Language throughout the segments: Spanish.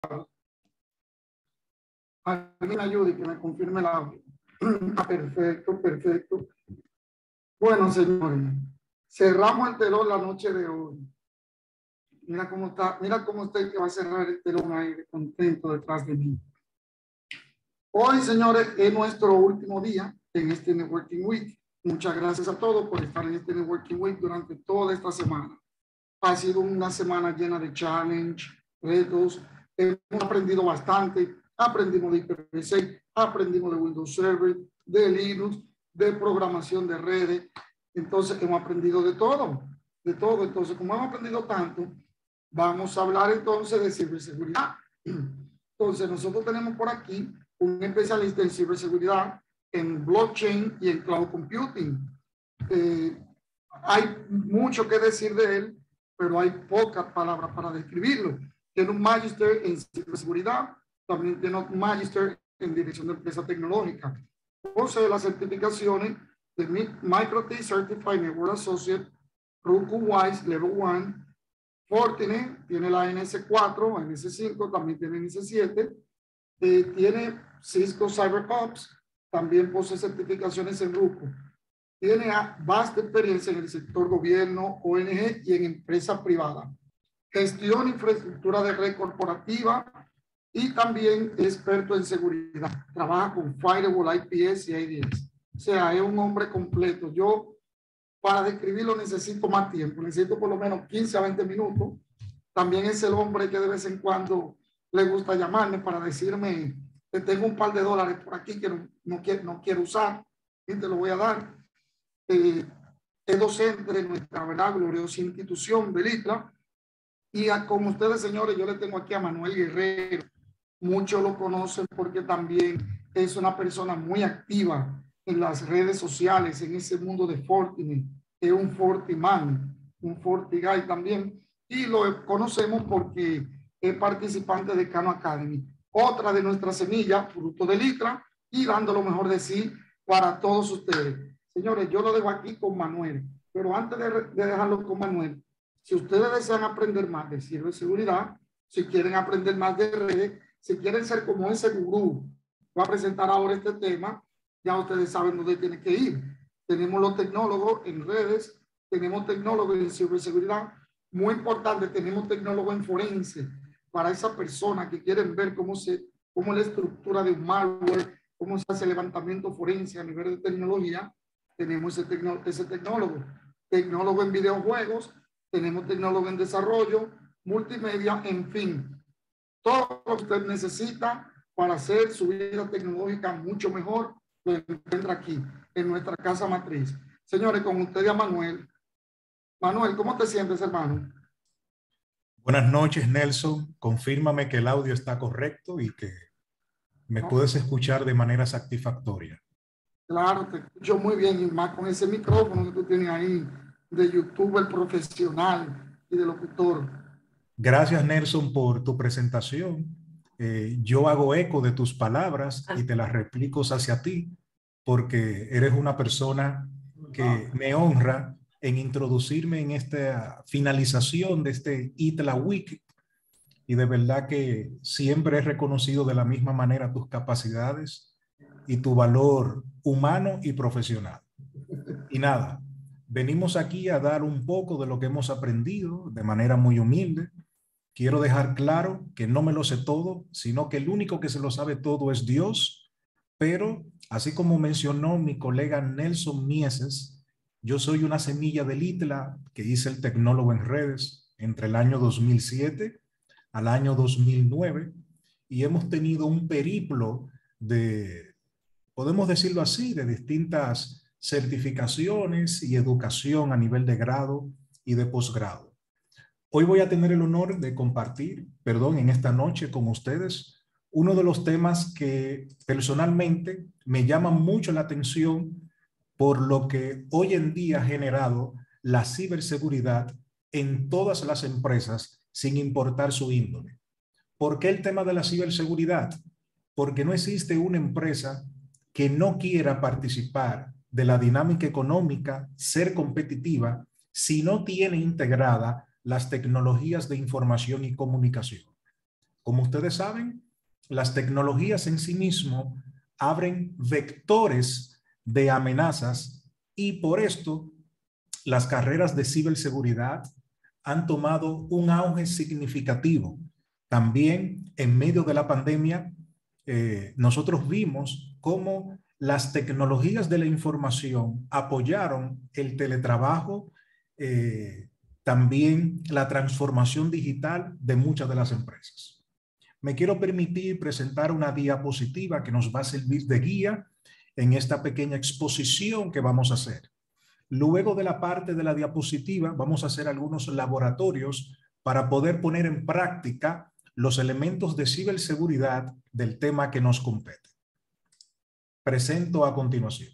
Alguien ayude y que me confirme el audio. Perfecto, perfecto. Bueno, señores, cerramos el telón la noche de hoy. Mira cómo está el que va a cerrar el telón ahí, contento detrás de mí. Hoy, señores, es nuestro último día en este Networking Week. Muchas gracias a todos por estar en este Networking Week durante toda esta semana. Ha sido una semana llena de challenge, retos. Hemos aprendido bastante. Aprendimos de IPv6, aprendimos de Windows Server, de Linux, de programación de redes. Entonces, hemos aprendido de todo, de todo. Entonces, como hemos aprendido tanto, vamos a hablar entonces de ciberseguridad. Entonces, nosotros tenemos por aquí un especialista en ciberseguridad, en blockchain y en cloud computing. Hay mucho que decir de él, pero hay pocas palabras para describirlo. Tiene un magister en ciberseguridad, también tiene un magister en dirección de empresa tecnológica. Posee las certificaciones de MicroT Certified Network Associate, Roku Wise Level 1, Fortinet, tiene la NS4, NS5, también tiene NS7, tiene Cisco CyberOps, también posee certificaciones en Roku. Tiene vasta experiencia en el sector gobierno, ONG y en empresa privada. Gestión e infraestructura de red corporativa y también experto en seguridad. Trabaja con Firewall, IPS y ADS. O sea, es un hombre completo. Yo, para describirlo, necesito más tiempo. Necesito por lo menos 15 a 20 minutos. También es el hombre que de vez en cuando le gusta llamarme para decirme que tengo un par de dólares por aquí que no quiero usar y te lo voy a dar. Es docente de nuestra, ¿verdad?, gloriosa institución de ITLA. Y como ustedes, señores, yo le tengo aquí a Manuel Guerrero. Muchos lo conocen porque también es una persona muy activa en las redes sociales, en ese mundo de Fortinet. Es un Fortiman, un Fortigay también. Y lo conocemos porque es participante de Khan Academy. Otra de nuestras semillas, fruto del ITRA, y dando lo mejor de sí para todos ustedes. Señores, yo lo dejo aquí con Manuel. Pero antes de dejarlo con Manuel, si ustedes desean aprender más de ciberseguridad, si quieren aprender más de redes, si quieren ser como ese gurú, va a presentar ahora este tema, ya ustedes saben dónde tienen que ir. Tenemos los tecnólogos en redes, tenemos tecnólogos en ciberseguridad, muy importante, tenemos tecnólogos en forense, para esa persona que quieren ver cómo es la estructura de un malware, cómo se hace el levantamiento forense a nivel de tecnología, tenemos ese tecnólogo. Tecnólogo en videojuegos, tenemos tecnólogo en desarrollo, multimedia, en fin. Todo lo que usted necesita para hacer su vida tecnológica mucho mejor, lo encuentra aquí, en nuestra casa matriz. Señores, con usted a Manuel. Manuel, ¿cómo te sientes, hermano? Buenas noches, Nelson. Confírmame que el audio está correcto y que me puedes escuchar de manera satisfactoria. Claro, te escucho muy bien, y más con ese micrófono que tú tienes ahí de youtuber profesional y de locutor. Gracias, Nelson, por tu presentación. Yo hago eco de tus palabras y te las replico hacia ti, porque eres una persona que me honra en introducirme en esta finalización de este ITLA Week. Y de verdad que siempre he reconocido de la misma manera tus capacidades y tu valor humano y profesional. Y nada, venimos aquí a dar un poco de lo que hemos aprendido de manera muy humilde. Quiero dejar claro que no me lo sé todo, sino que el único que se lo sabe todo es Dios. Pero, así como mencionó mi colega Nelson Mieses, yo soy una semilla del ITLA que hice el tecnólogo en redes entre el año 2007 al año 2009 y hemos tenido un periplo de, podemos decirlo así, de distintas certificaciones y educación a nivel de grado y de posgrado. Hoy voy a tener el honor de compartir, en esta noche con ustedes, uno de los temas que personalmente me llama mucho la atención por lo que hoy en día ha generado la ciberseguridad en todas las empresas sin importar su índole. ¿Por qué el tema de la ciberseguridad? Porque no existe una empresa que no quiera participar de la dinámica económica, ser competitiva, si no tiene integrada las tecnologías de información y comunicación. Como ustedes saben, las tecnologías en sí mismo abren vectores de amenazas y por esto las carreras de ciberseguridad han tomado un auge significativo. También en medio de la pandemia, nosotros vimos cómo las tecnologías de la información apoyaron el teletrabajo, también la transformación digital de muchas de las empresas. Me quiero permitir presentar una diapositiva que nos va a servir de guía en esta pequeña exposición que vamos a hacer. Luego de la parte de la diapositiva, vamos a hacer algunos laboratorios para poder poner en práctica los elementos de ciberseguridad del tema que nos compete. Presento a continuación.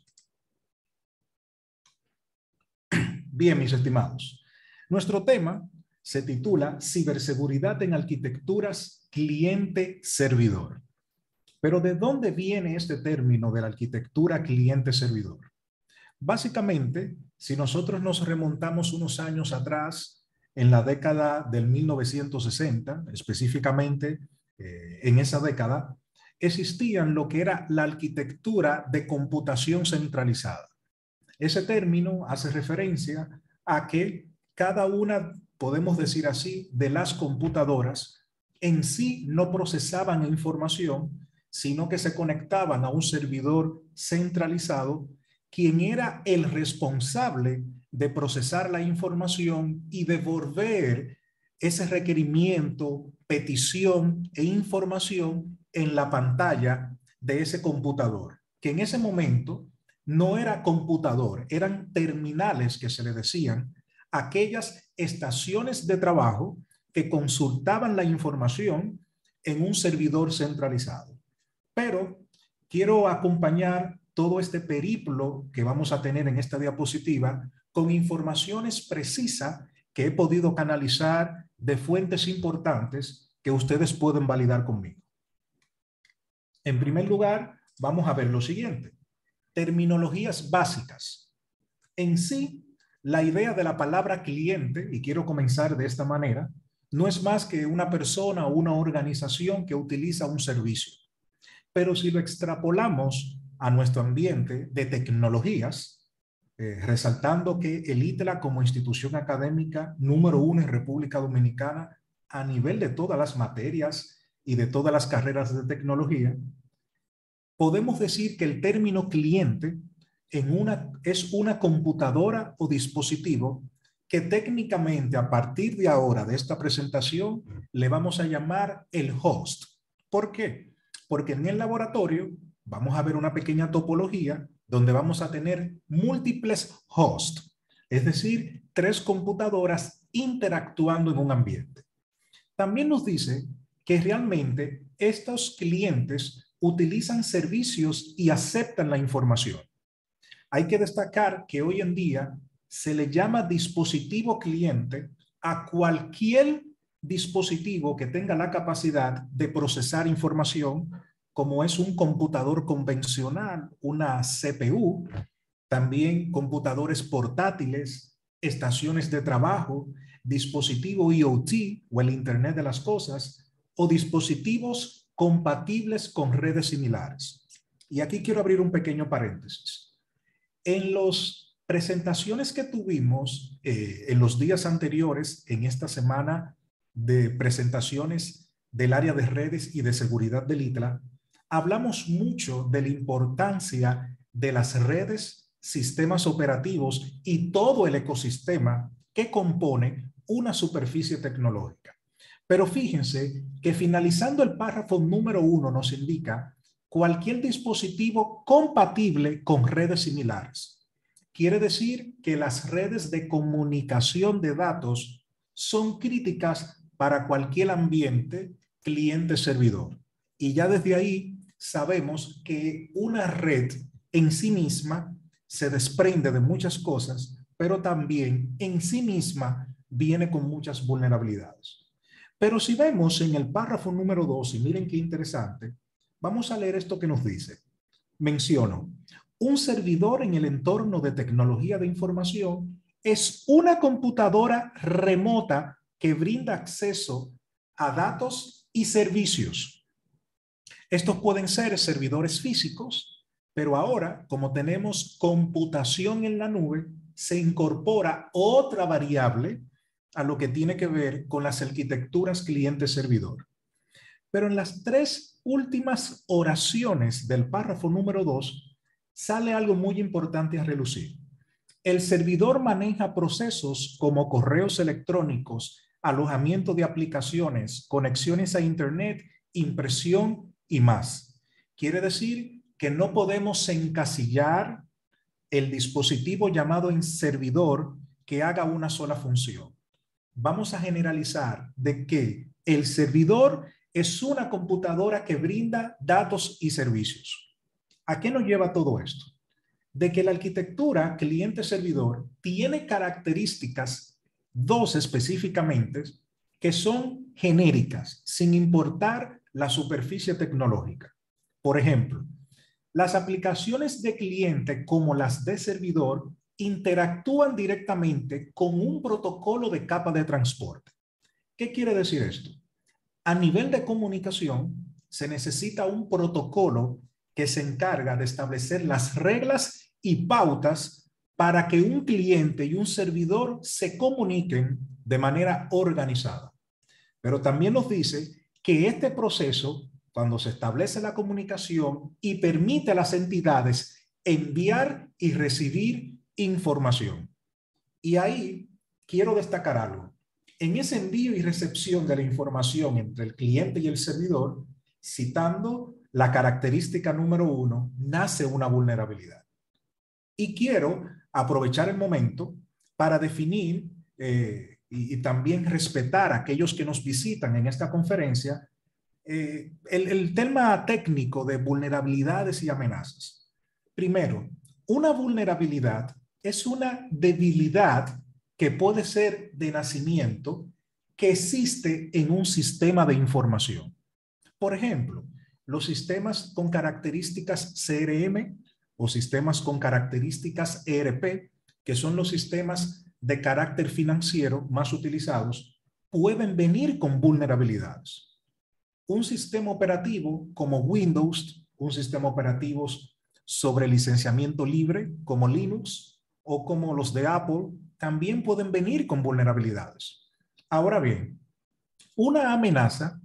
Bien, mis estimados, nuestro tema se titula Ciberseguridad en arquitecturas cliente-servidor. Pero ¿de dónde viene este término de la arquitectura cliente-servidor? Básicamente, si nosotros nos remontamos unos años atrás, en la década del 1960, específicamente en esa década, existían lo que era la arquitectura de computación centralizada. Ese término hace referencia a que cada una, podemos decir así, de las computadoras en sí no procesaban información, sino que se conectaban a un servidor centralizado, quien era el responsable de procesar la información y devolver ese requerimiento, petición e información en la pantalla de ese computador, que en ese momento no era computador, eran terminales que se le decían, aquellas estaciones de trabajo que consultaban la información en un servidor centralizado. Pero quiero acompañar todo este periplo que vamos a tener en esta diapositiva con informaciones precisas que he podido canalizar de fuentes importantes que ustedes pueden validar conmigo. En primer lugar, vamos a ver lo siguiente. Terminologías básicas. En sí, la idea de la palabra cliente, y quiero comenzar de esta manera, no es más que una persona o una organización que utiliza un servicio. Pero si lo extrapolamos a nuestro ambiente de tecnologías, resaltando que el ITLA como institución académica número 1 en República Dominicana a nivel de todas las materias y de todas las carreras de tecnología, podemos decir que el término cliente es una computadora o dispositivo que técnicamente a partir de ahora de esta presentación le vamos a llamar el host. ¿Por qué? Porque en el laboratorio vamos a ver una pequeña topología donde vamos a tener múltiples hosts, es decir, 3 computadoras interactuando en un ambiente. También nos dice que realmente estos clientes utilizan servicios y aceptan la información. Hay que destacar que hoy en día se le llama dispositivo cliente a cualquier dispositivo que tenga la capacidad de procesar información, como es un computador convencional, una CPU, también computadores portátiles, estaciones de trabajo, dispositivo IoT o el Internet de las Cosas, o dispositivos compatibles con redes similares. Y aquí quiero abrir un pequeño paréntesis. En las presentaciones que tuvimos en los días anteriores, en esta semana de presentaciones del área de redes y de seguridad del ITLA, hablamos mucho de la importancia de las redes, sistemas operativos y todo el ecosistema que compone una superficie tecnológica. Pero fíjense que finalizando el párrafo número 1 nos indica cualquier dispositivo compatible con redes similares. Quiere decir que las redes de comunicación de datos son críticas para cualquier ambiente cliente-servidor. Y ya desde ahí sabemos que una red en sí misma se desprende de muchas cosas, pero también en sí misma viene con muchas vulnerabilidades. Pero si vemos en el párrafo número 2, y miren qué interesante, vamos a leer esto que nos dice. Menciono, un servidor en el entorno de tecnología de información es una computadora remota que brinda acceso a datos y servicios. Estos pueden ser servidores físicos, pero ahora, como tenemos computación en la nube, se incorpora otra variable a lo que tiene que ver con las arquitecturas cliente-servidor. Pero en las tres últimas oraciones del párrafo número 2 sale algo muy importante a relucir. El servidor maneja procesos como correos electrónicos, alojamiento de aplicaciones, conexiones a Internet, impresión y más. Quiere decir que no podemos encasillar el dispositivo llamado en servidor que haga una sola función. Vamos a generalizar de que el servidor es una computadora que brinda datos y servicios. ¿A qué nos lleva todo esto? De que la arquitectura cliente-servidor tiene características, dos específicamente, que son genéricas, sin importar la superficie tecnológica. Por ejemplo, las aplicaciones de cliente como las de servidor interactúan directamente con un protocolo de capa de transporte. ¿Qué quiere decir esto? A nivel de comunicación, se necesita un protocolo que se encarga de establecer las reglas y pautas para que un cliente y un servidor se comuniquen de manera organizada. Pero también nos dice que este proceso, cuando se establece la comunicación y permite a las entidades enviar y recibir información. Y ahí quiero destacar algo. En ese envío y recepción de la información entre el cliente y el servidor, citando la característica número 1, nace una vulnerabilidad. Y quiero aprovechar el momento para definir y también respetar a aquellos que nos visitan en esta conferencia el tema técnico de vulnerabilidades y amenazas. Primero, una vulnerabilidad es una debilidad que puede ser de nacimiento que existe en un sistema de información. Por ejemplo, los sistemas con características CRM o sistemas con características ERP, que son los sistemas de carácter financiero más utilizados, pueden venir con vulnerabilidades. Un sistema operativo como Windows, un sistema operativo sobre licenciamiento libre como Linux o como los de Apple, también pueden venir con vulnerabilidades. Ahora bien, una amenaza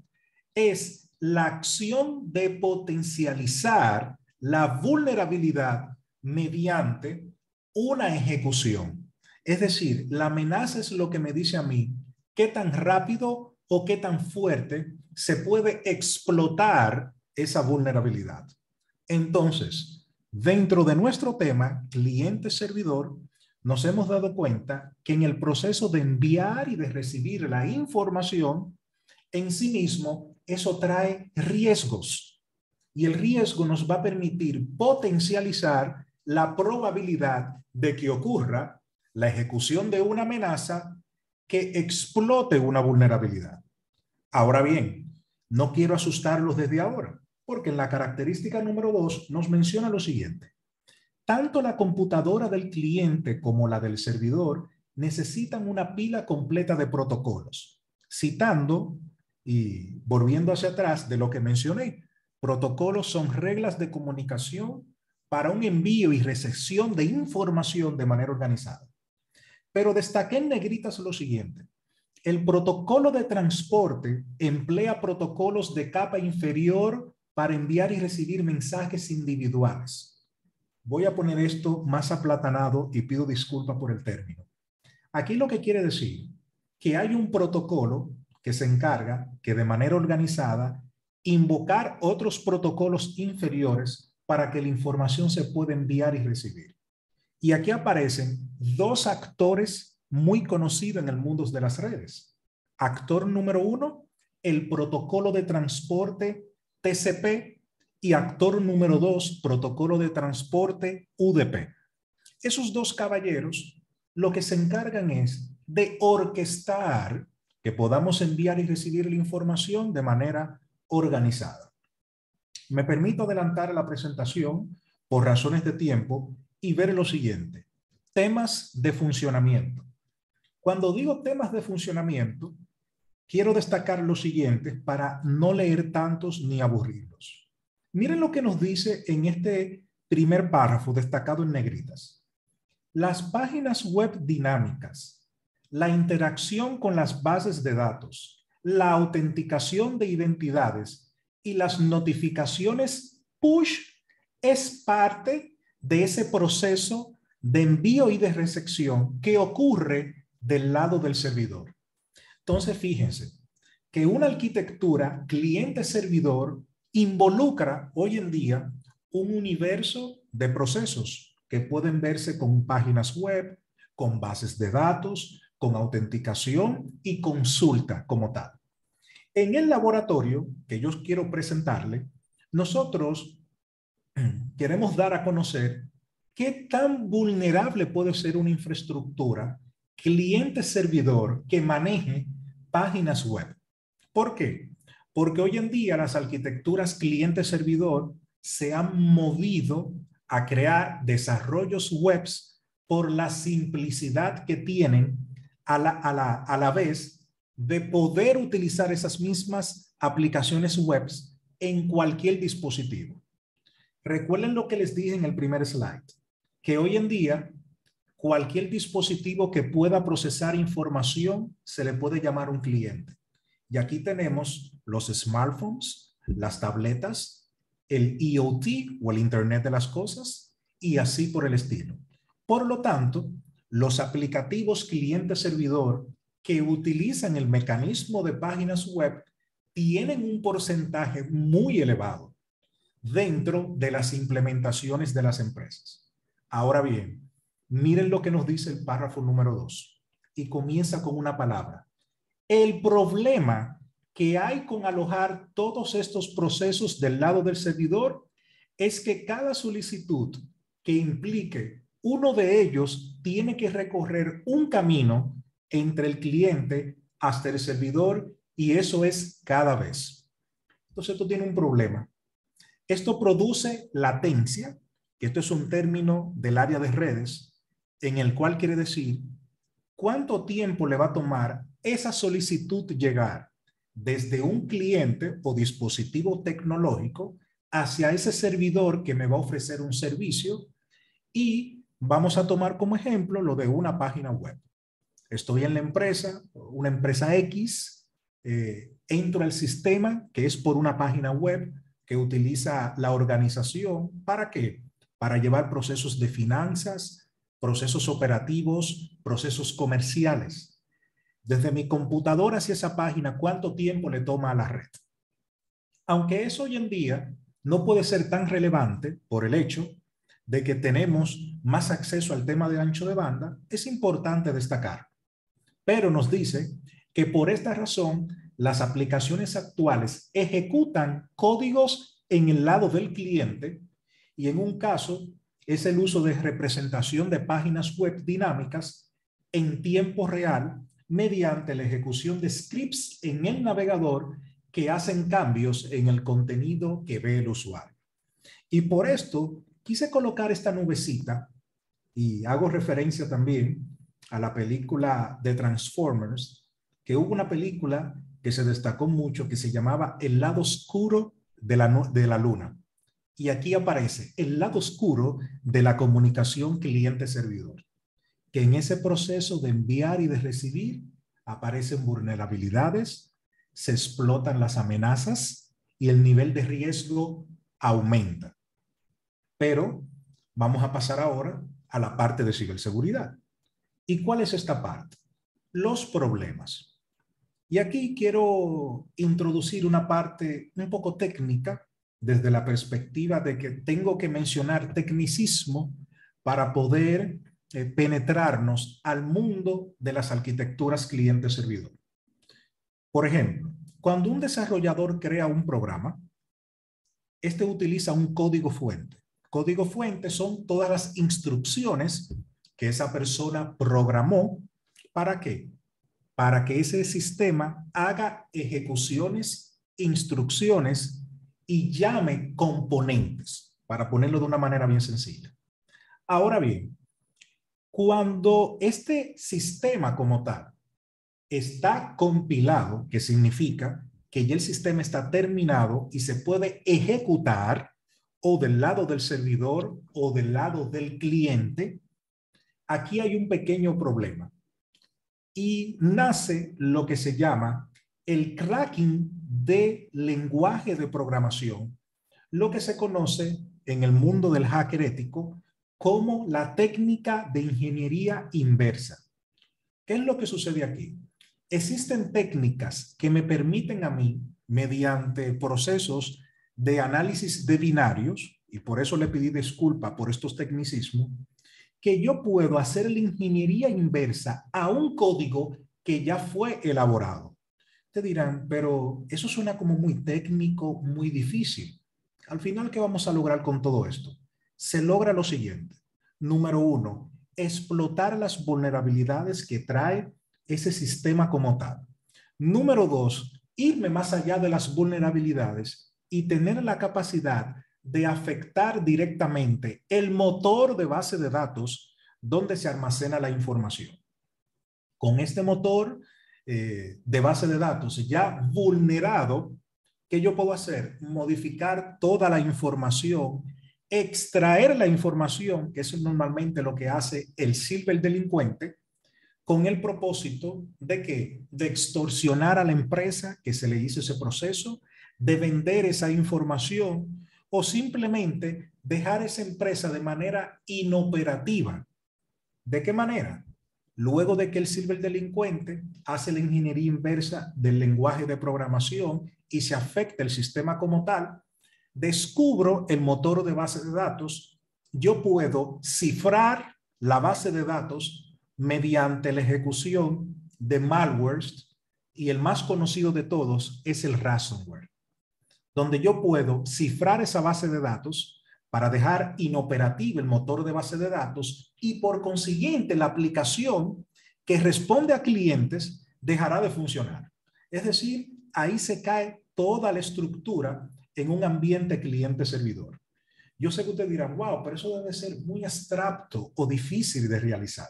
es la acción de potencializar la vulnerabilidad mediante una ejecución. Es decir, la amenaza es lo que me dice a mí qué tan rápido o qué tan fuerte se puede explotar esa vulnerabilidad. Entonces, dentro de nuestro tema, cliente-servidor, nos hemos dado cuenta que en el proceso de enviar y de recibir la información, en sí mismo, eso trae riesgos. Y el riesgo nos va a permitir potencializar la probabilidad de que ocurra la ejecución de una amenaza que explote una vulnerabilidad. Ahora bien, no quiero asustarlos desde ahora, porque en la característica número 2 nos menciona lo siguiente. Tanto la computadora del cliente como la del servidor necesitan una pila completa de protocolos. Citando y volviendo hacia atrás de lo que mencioné, protocolos son reglas de comunicación para un envío y recepción de información de manera organizada. Pero destaqué en negritas lo siguiente. El protocolo de transporte emplea protocolos de capa inferior para enviar y recibir mensajes individuales. Voy a poner esto más aplatanado y pido disculpas por el término. Aquí lo que quiere decir que hay un protocolo que se encarga que de manera organizada invocar otros protocolos inferiores para que la información se pueda enviar y recibir. Y aquí aparecen dos actores muy conocidos en el mundo de las redes. Actor número 1, el protocolo de transporte TCP, y actor número 2, protocolo de transporte UDP. Esos dos caballeros lo que se encargan es de orquestar que podamos enviar y recibir la información de manera organizada. Me permito adelantar la presentación por razones de tiempo y ver lo siguiente. Temas de funcionamiento. Cuando digo temas de funcionamiento, quiero destacar lo siguiente para no leer tantos ni aburrirlos. Miren lo que nos dice en este primer párrafo destacado en negritas. Las páginas web dinámicas, la interacción con las bases de datos, la autenticación de identidades y las notificaciones push es parte de ese proceso de envío y de recepción que ocurre del lado del servidor. Entonces, fíjense que una arquitectura cliente-servidor involucra hoy en día un universo de procesos que pueden verse con páginas web, con bases de datos, con autenticación y consulta como tal. En el laboratorio que yo quiero presentarle, nosotros queremos dar a conocer qué tan vulnerable puede ser una infraestructura cliente-servidor que maneje páginas web. ¿Por qué? Porque hoy en día las arquitecturas cliente-servidor se han movido a crear desarrollos webs por la simplicidad que tienen a la vez de poder utilizar esas mismas aplicaciones webs en cualquier dispositivo. Recuerden lo que les dije en el primer slide, que hoy en día cualquier dispositivo que pueda procesar información se le puede llamar un cliente. Y aquí tenemos los smartphones, las tabletas, el IoT o el Internet de las Cosas y así por el estilo. Por lo tanto, los aplicativos cliente-servidor que utilizan el mecanismo de páginas web tienen un porcentaje muy elevado dentro de las implementaciones de las empresas. Ahora bien, miren lo que nos dice el párrafo número 2 y comienza con una palabra. El problema que hay con alojar todos estos procesos del lado del servidor es que cada solicitud que implique uno de ellos tiene que recorrer un camino entre el cliente hasta el servidor y eso es cada vez. Entonces esto tiene un problema. Esto produce latencia, que esto es un término del área de redes, en el cual quiere decir cuánto tiempo le va a tomar esa solicitud llegar desde un cliente o dispositivo tecnológico hacia ese servidor que me va a ofrecer un servicio y vamos a tomar como ejemplo lo de una página web. Estoy en la empresa, una empresa X, entro al sistema que es por una página web que utiliza la organización. ¿Para qué? Para llevar procesos de finanzas, procesos operativos, procesos comerciales. Desde mi computadora hacia esa página, ¿cuánto tiempo le toma a la red? Aunque eso hoy en día no puede ser tan relevante por el hecho de que tenemos más acceso al tema del ancho de banda, es importante destacar. Pero nos dice que por esta razón las aplicaciones actuales ejecutan códigos en el lado del cliente y en un caso es el uso de representación de páginas web dinámicas en tiempo real mediante la ejecución de scripts en el navegador que hacen cambios en el contenido que ve el usuario. Y por esto quise colocar esta nubecita y hago referencia también a la película de Transformers, que hubo una película que se destacó mucho que se llamaba El lado oscuro de la luna. Y aquí aparece el lado oscuro de la comunicación cliente-servidor, que en ese proceso de enviar y de recibir aparecen vulnerabilidades, se explotan las amenazas y el nivel de riesgo aumenta. Pero vamos a pasar ahora a la parte de ciberseguridad. ¿Y cuál es esta parte? Los problemas. Y aquí quiero introducir una parte un poco técnica desde la perspectiva de que tengo que mencionar tecnicismo para poder penetrarnos al mundo de las arquitecturas cliente-servidor. Por ejemplo, cuando un desarrollador crea un programa, este utiliza un código fuente. Código fuente son todas las instrucciones que esa persona programó. ¿Para qué? Para que ese sistema haga ejecuciones, instrucciones y llame componentes, para ponerlo de una manera bien sencilla. Ahora bien, cuando este sistema como tal está compilado, que significa que ya el sistema está terminado y se puede ejecutar o del lado del servidor o del lado del cliente, aquí hay un pequeño problema y nace lo que se llama el cracking de lenguaje de programación, lo que se conoce en el mundo del hacker ético como la técnica de ingeniería inversa. ¿Qué es lo que sucede aquí? Existen técnicas que me permiten a mí, mediante procesos de análisis de binarios, y por eso le pedí disculpa por estos tecnicismos, que yo puedo hacer la ingeniería inversa a un código que ya fue elaborado. Te dirán, pero eso suena como muy técnico, muy difícil. Al final, ¿qué vamos a lograr con todo esto? Se logra lo siguiente. Número uno, explotar las vulnerabilidades que trae ese sistema como tal. Número dos, irme más allá de las vulnerabilidades y tener la capacidad de afectar directamente el motor de base de datos donde se almacena la información. Con este motor de base de datos ya vulnerado, ¿qué yo puedo hacer? Modificar toda la información, extraer la información, que eso es normalmente lo que hace el ciberdelincuente, con el propósito de que de extorsionar a la empresa que se le hizo ese proceso, de vender esa información o simplemente dejar esa empresa de manera inoperativa. ¿De qué manera? Luego de que el ciberdelincuente hace la ingeniería inversa del lenguaje de programación y se afecta el sistema como tal, descubro el motor de base de datos, yo puedo cifrar la base de datos mediante la ejecución de malwares y el más conocido de todos es el ransomware, donde yo puedo cifrar esa base de datos para dejar inoperativo el motor de base de datos y por consiguiente la aplicación que responde a clientes dejará de funcionar. Es decir, ahí se cae toda la estructura en un ambiente cliente-servidor. Yo sé que ustedes dirán, wow, pero eso debe ser muy abstracto o difícil de realizar.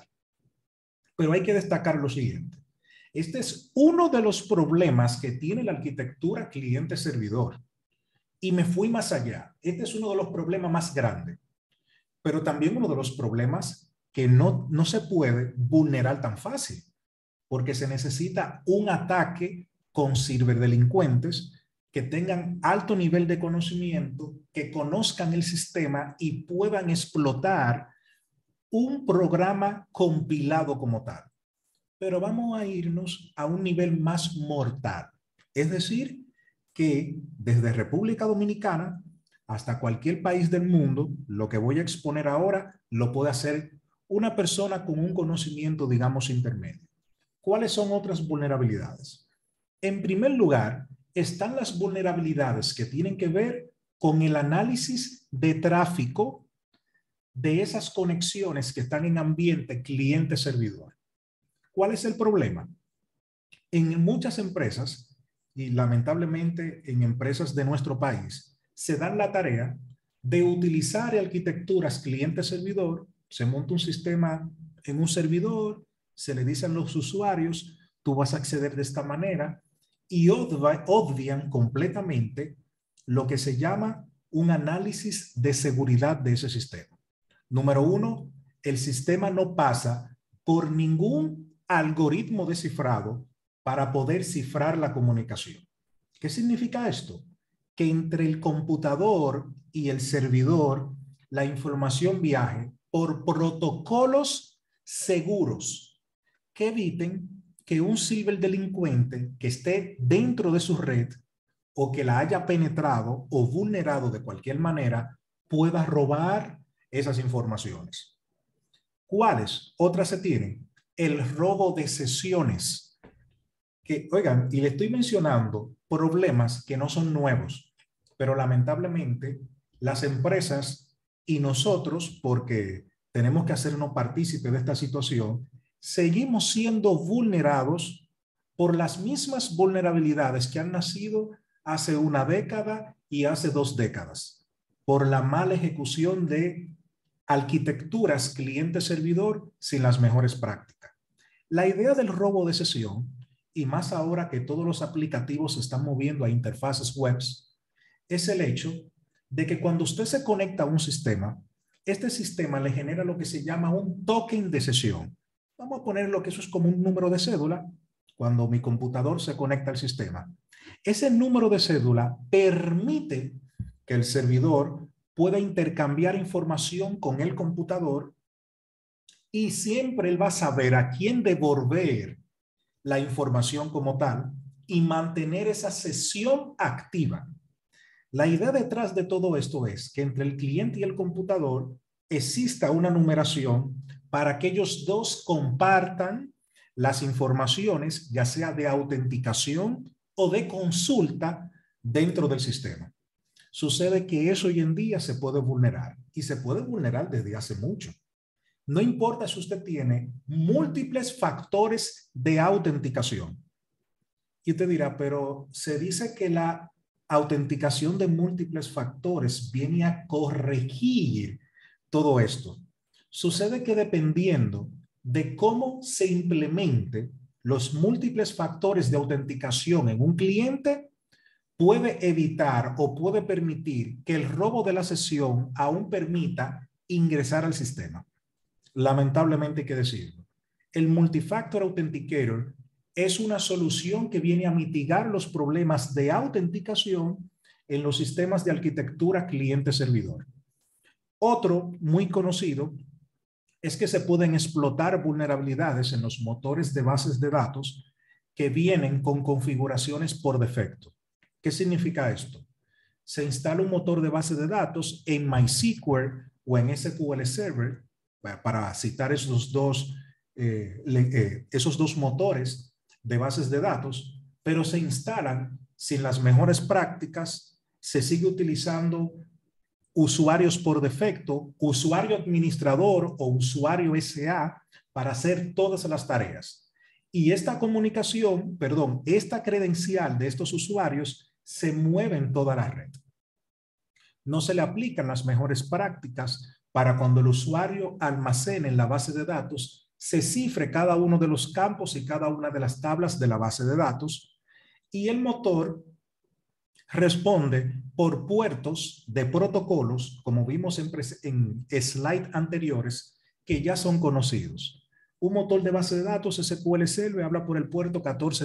Pero hay que destacar lo siguiente. Este es uno de los problemas que tiene la arquitectura cliente-servidor. Y me fui más allá. Este es uno de los problemas más grandes, pero también uno de los problemas que no se puede vulnerar tan fácil, porque se necesita un ataque con ciberdelincuentes que tengan alto nivel de conocimiento, que conozcan el sistema y puedan explotar un programa compilado como tal. Pero vamos a irnos a un nivel más mortal, es decir, que desde República Dominicana hasta cualquier país del mundo, lo que voy a exponer ahora lo puede hacer una persona con un conocimiento, digamos, intermedio. ¿Cuáles son otras vulnerabilidades? En primer lugar, están las vulnerabilidades que tienen que ver con el análisis de tráfico de esas conexiones que están en ambiente cliente-servidor. ¿Cuál es el problema? En muchas empresas, y lamentablemente en empresas de nuestro país, se dan la tarea de utilizar arquitecturas cliente-servidor, se monta un sistema en un servidor, se le dicen a los usuarios, tú vas a acceder de esta manera, y obvian completamente lo que se llama un análisis de seguridad de ese sistema. Número uno, el sistema no pasa por ningún algoritmo de cifrado para poder cifrar la comunicación. ¿Qué significa esto? Que entre el computador y el servidor la información viaje por protocolos seguros que eviten que un ciberdelincuente que esté dentro de su red o que la haya penetrado o vulnerado de cualquier manera pueda robar esas informaciones. ¿Cuáles otras se tienen? El robo de sesiones. Que, oigan, y le estoy mencionando problemas que no son nuevos, pero lamentablemente las empresas y nosotros, porque tenemos que hacernos partícipes de esta situación, seguimos siendo vulnerados por las mismas vulnerabilidades que han nacido hace una década y hace 2 décadas, por la mala ejecución de arquitecturas cliente-servidor sin las mejores prácticas. La idea del robo de sesión y más ahora que todos los aplicativos se están moviendo a interfaces webs, es el hecho de que cuando usted se conecta a un sistema, este sistema le genera lo que se llama un token de sesión. Vamos a poner lo que eso es como un número de cédula cuando mi computador se conecta al sistema. Ese número de cédula permite que el servidor pueda intercambiar información con el computador y siempre él va a saber a quién devolver la información como tal y mantener esa sesión activa. La idea detrás de todo esto es que entre el cliente y el computador exista una numeración para que ellos dos compartan las informaciones, ya sea de autenticación o de consulta dentro del sistema. Sucede que eso hoy en día se puede vulnerar y se puede vulnerar desde hace mucho. No importa si usted tiene múltiples factores de autenticación. Y usted dirá, pero se dice que la autenticación de múltiples factores viene a corregir todo esto. Sucede que dependiendo de cómo se implemente los múltiples factores de autenticación en un cliente, puede evitar o puede permitir que el robo de la sesión aún permita ingresar al sistema. Lamentablemente hay que decirlo. El Multifactor Authenticator es una solución que viene a mitigar los problemas de autenticación en los sistemas de arquitectura cliente-servidor. Otro muy conocido es que se pueden explotar vulnerabilidades en los motores de bases de datos que vienen con configuraciones por defecto. ¿Qué significa esto? Se instala un motor de base de datos en MySQL o en SQL Server, para citar esos dos motores de bases de datos, pero se instalan sin las mejores prácticas, se sigue utilizando usuarios por defecto, usuario administrador o usuario SA para hacer todas las tareas. Y esta comunicación, perdón, esta credencial de estos usuarios se mueve en toda la red. No se le aplican las mejores prácticas para cuando el usuario almacene en la base de datos, se cifre cada uno de los campos y cada una de las tablas de la base de datos y el motor responde por puertos de protocolos, como vimos en slides anteriores, que ya son conocidos. Un motor de base de datos SQL Server habla por el puerto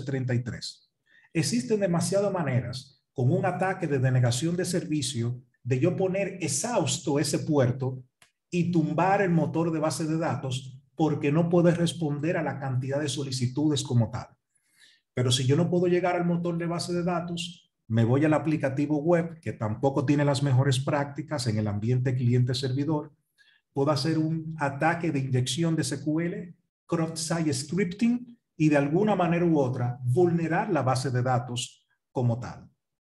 1433. Existen demasiadas maneras, con un ataque de denegación de servicio, de yo poner exhausto ese puerto y tumbar el motor de base de datos porque no puede responder a la cantidad de solicitudes como tal. Pero si yo no puedo llegar al motor de base de datos, me voy al aplicativo web, que tampoco tiene las mejores prácticas en el ambiente cliente-servidor. Puedo hacer un ataque de inyección de SQL, cross-site scripting y de alguna manera u otra vulnerar la base de datos como tal.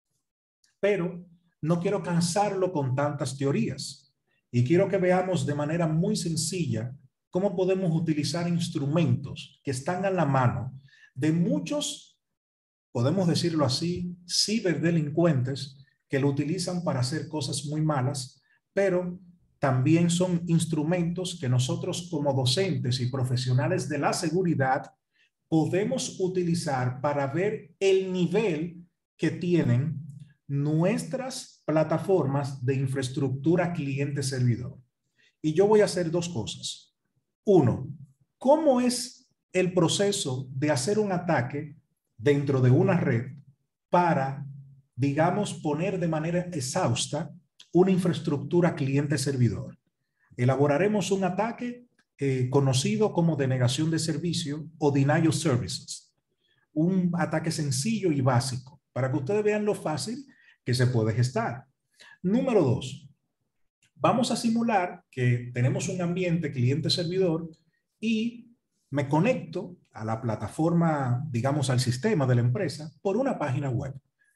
Pero no quiero cansarlo con tantas teorías y quiero que veamos de manera muy sencilla cómo podemos utilizar instrumentos que están a la mano de muchos, podemos decirlo así, ciberdelincuentes que lo utilizan para hacer cosas muy malas, pero también son instrumentos que nosotros como docentes y profesionales de la seguridad podemos utilizar para ver el nivel que tienen nuestras plataformas de infraestructura cliente-servidor. Y yo voy a hacer dos cosas. Uno, ¿cómo es el proceso de hacer un ataque dentro de una red para, digamos, poner de manera exhausta una infraestructura cliente-servidor? Elaboraremos un ataque conocido como denegación de servicio o denial of services. Un ataque sencillo y básico para que ustedes vean lo fácil que se puede gestar. Número dos, vamos a simular que tenemos un ambiente cliente-servidor y me conecto a la plataforma, digamos, al sistema de la empresa por una página web.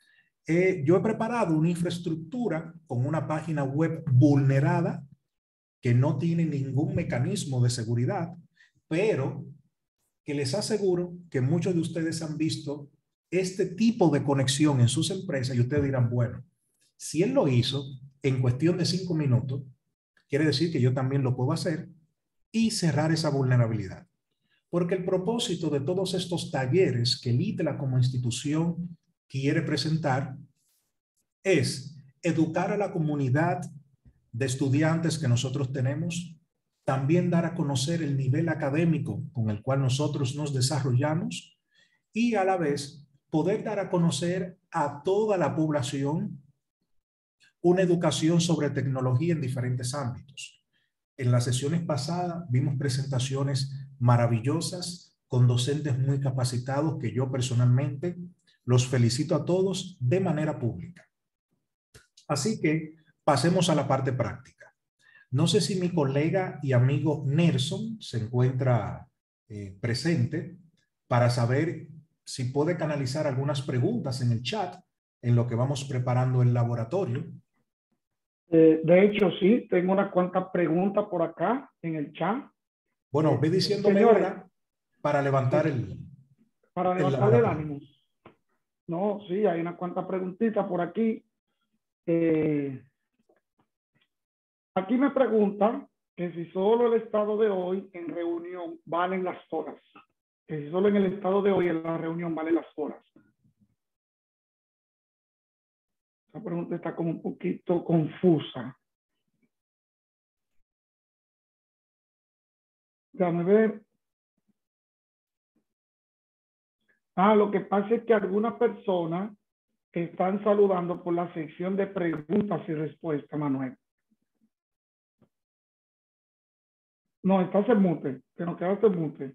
Yo he preparado una infraestructura con una página web vulnerada que no tiene ningún mecanismo de seguridad, pero que les aseguro que muchos de ustedes han visto este tipo de conexión en sus empresas y ustedes dirán, bueno, si él lo hizo en cuestión de 5 minutos, quiere decir que yo también lo puedo hacer y cerrar esa vulnerabilidad. porque el propósito de todos estos talleres que el ITLA como institución quiere presentar es educar a la comunidad de estudiantes que nosotros tenemos, también dar a conocer el nivel académico con el cual nosotros nos desarrollamos y a la vez poder dar a conocer a toda la población una educación sobre tecnología en diferentes ámbitos. En las sesiones pasadas vimos presentaciones maravillosas con docentes muy capacitados que yo personalmente los felicito a todos de manera pública. Así que pasemos a la parte práctica. No sé si mi colega y amigo Nelson se encuentra presente para saber si puede canalizar algunas preguntas en el chat en lo que vamos preparando el laboratorio. De hecho, sí, tengo unas cuantas preguntas por acá en el chat. Bueno, ve diciéndome señores, ahora para levantar para levantarle el ánimo. No, sí, hay unas cuantas preguntitas por aquí. Aquí me preguntan que si solo el estado de hoy en reunión valen las horas. Que si solo en el estado de hoy en la reunión valen las horas. Esa pregunta está como un poquito confusa. Déjame ver. Lo que pasa es que algunas personas están saludando por la sección de preguntas y respuestas, Manuel. No, estás en mute. Te nos quedaste en mute.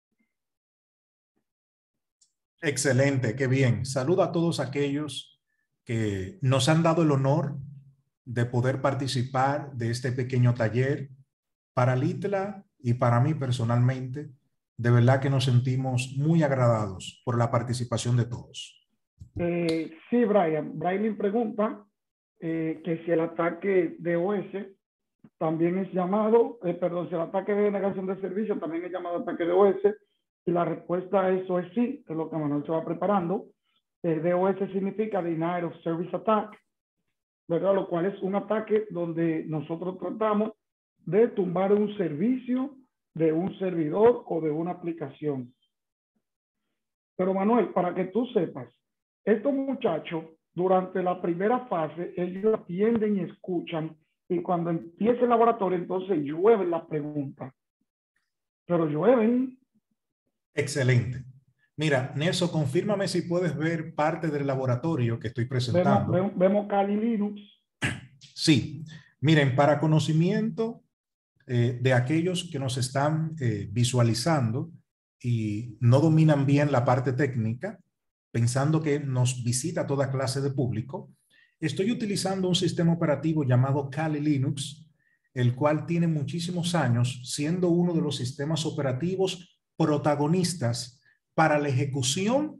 Excelente, qué bien. Saludo a todos aquellos que nos han dado el honor de poder participar de este pequeño taller. Para Litla y para mí personalmente, de verdad que nos sentimos muy agradados por la participación de todos. Sí, Brian. Brian pregunta que si el ataque de OS también es llamado, si el ataque de denegación de servicio también es llamado ataque de OS, y la respuesta a eso es sí, que es lo que Manuel se va preparando. DOS significa Denial of Service Attack, ¿verdad? Lo cual es un ataque donde nosotros tratamos de tumbar un servicio de un servidor o de una aplicación. Pero Manuel, para que tú sepas, estos muchachos durante la primera fase, ellos atienden y escuchan, y cuando empieza el laboratorio, entonces llueven las preguntas. Pero llueven. Excelente. Mira, Nelson, confírmame si puedes ver parte del laboratorio que estoy presentando. Vemos Kali Linux. Sí. Miren, para conocimiento de aquellos que nos están visualizando y no dominan bien la parte técnica, pensando que nos visita toda clase de público, estoy utilizando un sistema operativo llamado Kali Linux, el cual tiene muchísimos años siendo uno de los sistemas operativos protagonistas para la ejecución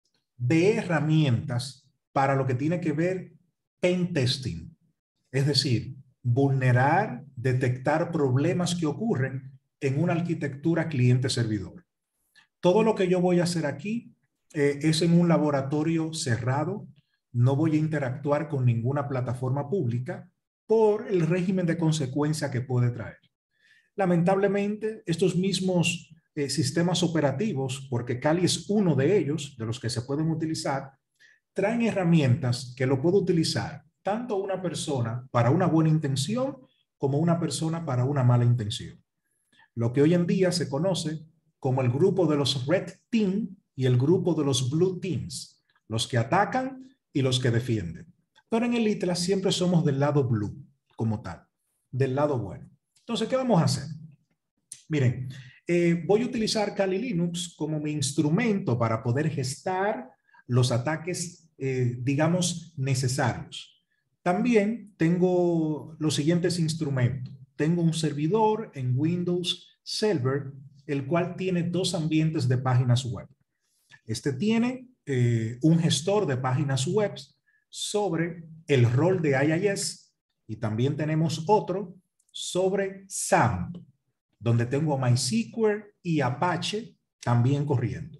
de herramientas para lo que tiene que ver pen testing, es decir, vulnerar, detectar problemas que ocurren en una arquitectura cliente-servidor. Todo lo que yo voy a hacer aquí es en un laboratorio cerrado, no voy a interactuar con ninguna plataforma pública por el régimen de consecuencia que puede traer. Lamentablemente, estos mismos sistemas operativos, porque Kali es uno de ellos, de los que se pueden utilizar, traen herramientas que lo puede utilizar tanto una persona para una buena intención como una persona para una mala intención. Lo que hoy en día se conoce como el grupo de los Red Team y el grupo de los Blue Teams, los que atacan y los que defienden. Pero en el ITLA siempre somos del lado blue, como tal, del lado bueno. Entonces, ¿qué vamos a hacer? Miren, voy a utilizar Kali Linux como mi instrumento para poder gestar los ataques, digamos, necesarios. También tengo los siguientes instrumentos. Tengo un servidor en Windows Server, el cual tiene dos ambientes de páginas web. Este tiene un gestor de páginas web sobre el rol de IIS y también tenemos otro sobre SAMP, donde tengo MySQL y Apache también corriendo.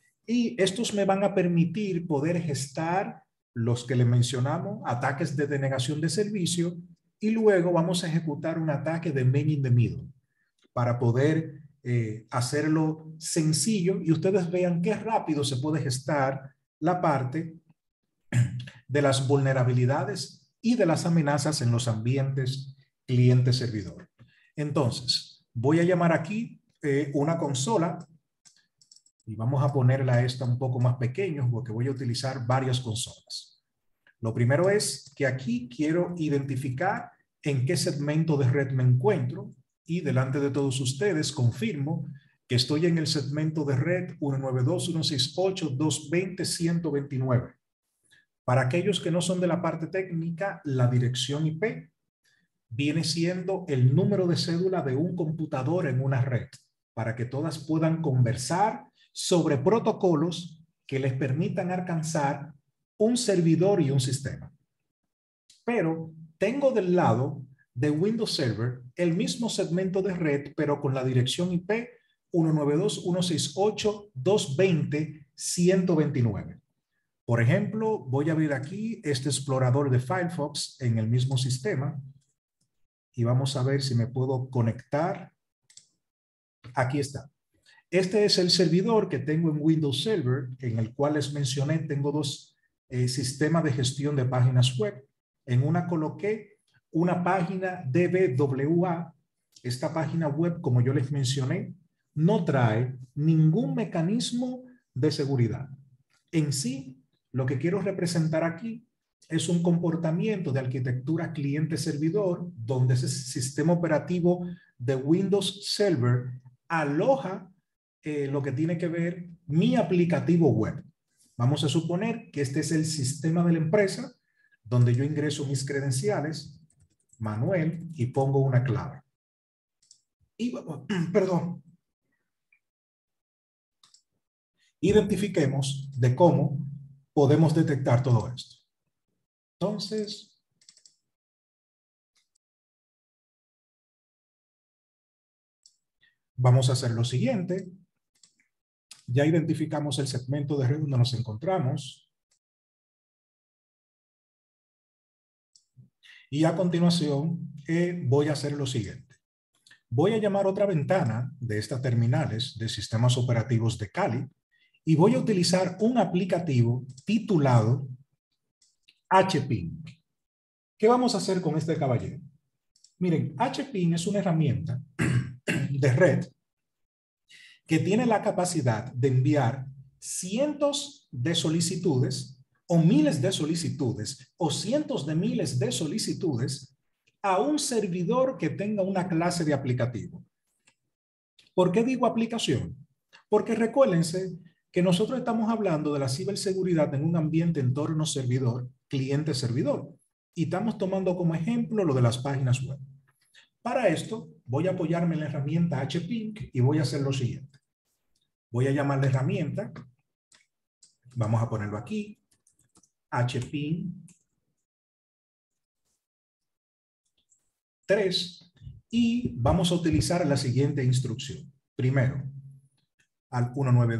Y estos me van a permitir poder gestar los que le mencionamos, ataques de denegación de servicio, y luego vamos a ejecutar un ataque de man in the middle para poder hacerlo sencillo y ustedes vean qué rápido se puede gestar la parte de las vulnerabilidades y de las amenazas en los ambientes cliente-servidor. Entonces, voy a llamar aquí una consola y vamos a ponerla a esta un poco más pequeño porque voy a utilizar varias consolas. Lo primero es que aquí quiero identificar en qué segmento de red me encuentro y delante de todos ustedes confirmo que estoy en el segmento de red 192.168.220.129. Para aquellos que no son de la parte técnica, la dirección IP viene siendo el número de cédula de un computador en una red para que todas puedan conversar sobre protocolos que les permitan alcanzar un servidor y un sistema. Pero tengo del lado de Windows Server el mismo segmento de red, pero con la dirección IP 192.168.220.129. Por ejemplo, voy a abrir aquí este explorador de Firefox en el mismo sistema y vamos a ver si me puedo conectar. Aquí está. Este es el servidor que tengo en Windows Server, en el cual les mencioné, tengo dos sistemas de gestión de páginas web. En una coloqué una página DBWA. Esta página web, como yo les mencioné, no trae ningún mecanismo de seguridad. En sí, lo que quiero representar aquí es un comportamiento de arquitectura cliente-servidor donde ese sistema operativo de Windows Server aloja lo que tiene que ver mi aplicativo web. Vamos a suponer que este es el sistema de la empresa donde yo ingreso mis credenciales, Manuel, y pongo una clave. Y, perdón. Identifiquemos de cómo podemos detectar todo esto. Entonces, vamos a hacer lo siguiente. Ya identificamos el segmento de red donde nos encontramos. Y a continuación voy a hacer lo siguiente. Voy a llamar otra ventana de estas terminales de sistemas operativos de Kali y voy a utilizar un aplicativo titulado HPing. ¿Qué vamos a hacer con este caballero? Miren, HPing es una herramienta de red que tiene la capacidad de enviar cientos de solicitudes o miles de solicitudes o cientos de miles de solicitudes a un servidor que tenga una clase de aplicativo. ¿Por qué digo aplicación? Porque recuérdense que nosotros estamos hablando de la ciberseguridad en un ambiente entorno servidor, cliente-servidor, y estamos tomando como ejemplo lo de las páginas web. Para esto, voy a apoyarme en la herramienta HPing y voy a hacer lo siguiente. Voy a llamar la herramienta, vamos a ponerlo aquí, HPing 3, y vamos a utilizar la siguiente instrucción. Primero, al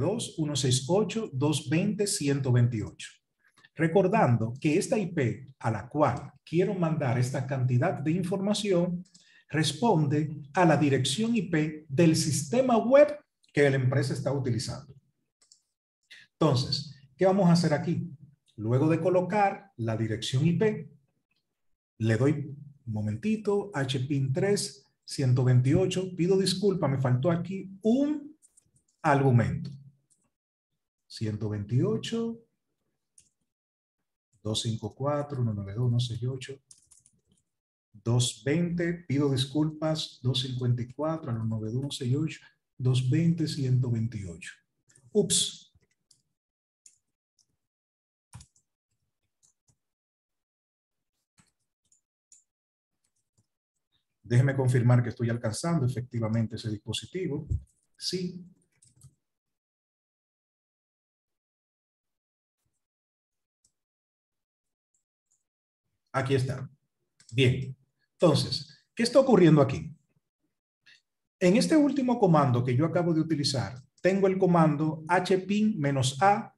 192.168.220.128. Recordando que esta IP a la cual quiero mandar esta cantidad de información responde a la dirección IP del sistema web que la empresa está utilizando. Entonces, ¿qué vamos a hacer aquí? Luego de colocar la dirección IP, le doy un momentito, HPing 3, 128, pido disculpa, me faltó aquí un argumento. 128, 254, 192, 168, 220, pido disculpas, 254, 192, 168, 220, 128. Ups. Déjeme confirmar que estoy alcanzando efectivamente ese dispositivo. Sí. Aquí está. Bien. Entonces, ¿qué está ocurriendo aquí? En este último comando que yo acabo de utilizar, tengo el comando hping-a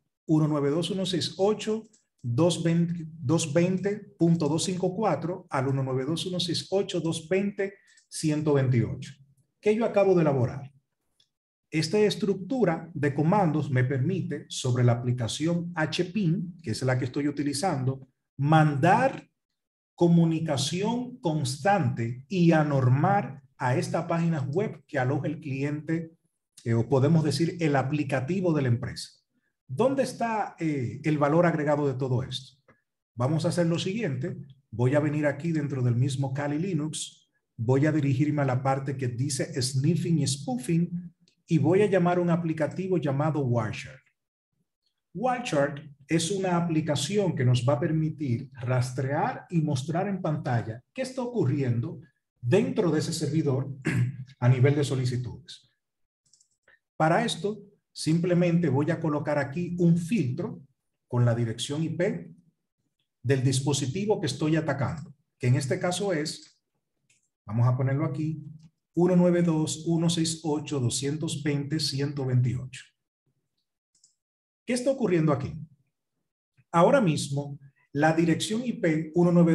192.168.220.254 al 192.168.220.128, que yo acabo de elaborar. Esta estructura de comandos me permite, sobre la aplicación HPIN, que es la que estoy utilizando, mandar comunicación constante y anormar a esta página web que aloja el cliente, o podemos decir el aplicativo de la empresa. ¿Dónde está el valor agregado de todo esto? Vamos a hacer lo siguiente. Voy a venir aquí dentro del mismo Kali Linux. Voy a dirigirme a la parte que dice Sniffing y Spoofing y voy a llamar un aplicativo llamado Wireshark. Wireshark es una aplicación que nos va a permitir rastrear y mostrar en pantalla qué está ocurriendo dentro de ese servidor a nivel de solicitudes. Para esto, simplemente voy a colocar aquí un filtro con la dirección IP del dispositivo que estoy atacando, que en este caso es, vamos a ponerlo aquí, 192.168.220.128. ¿Qué está ocurriendo aquí? Ahora mismo, la dirección IP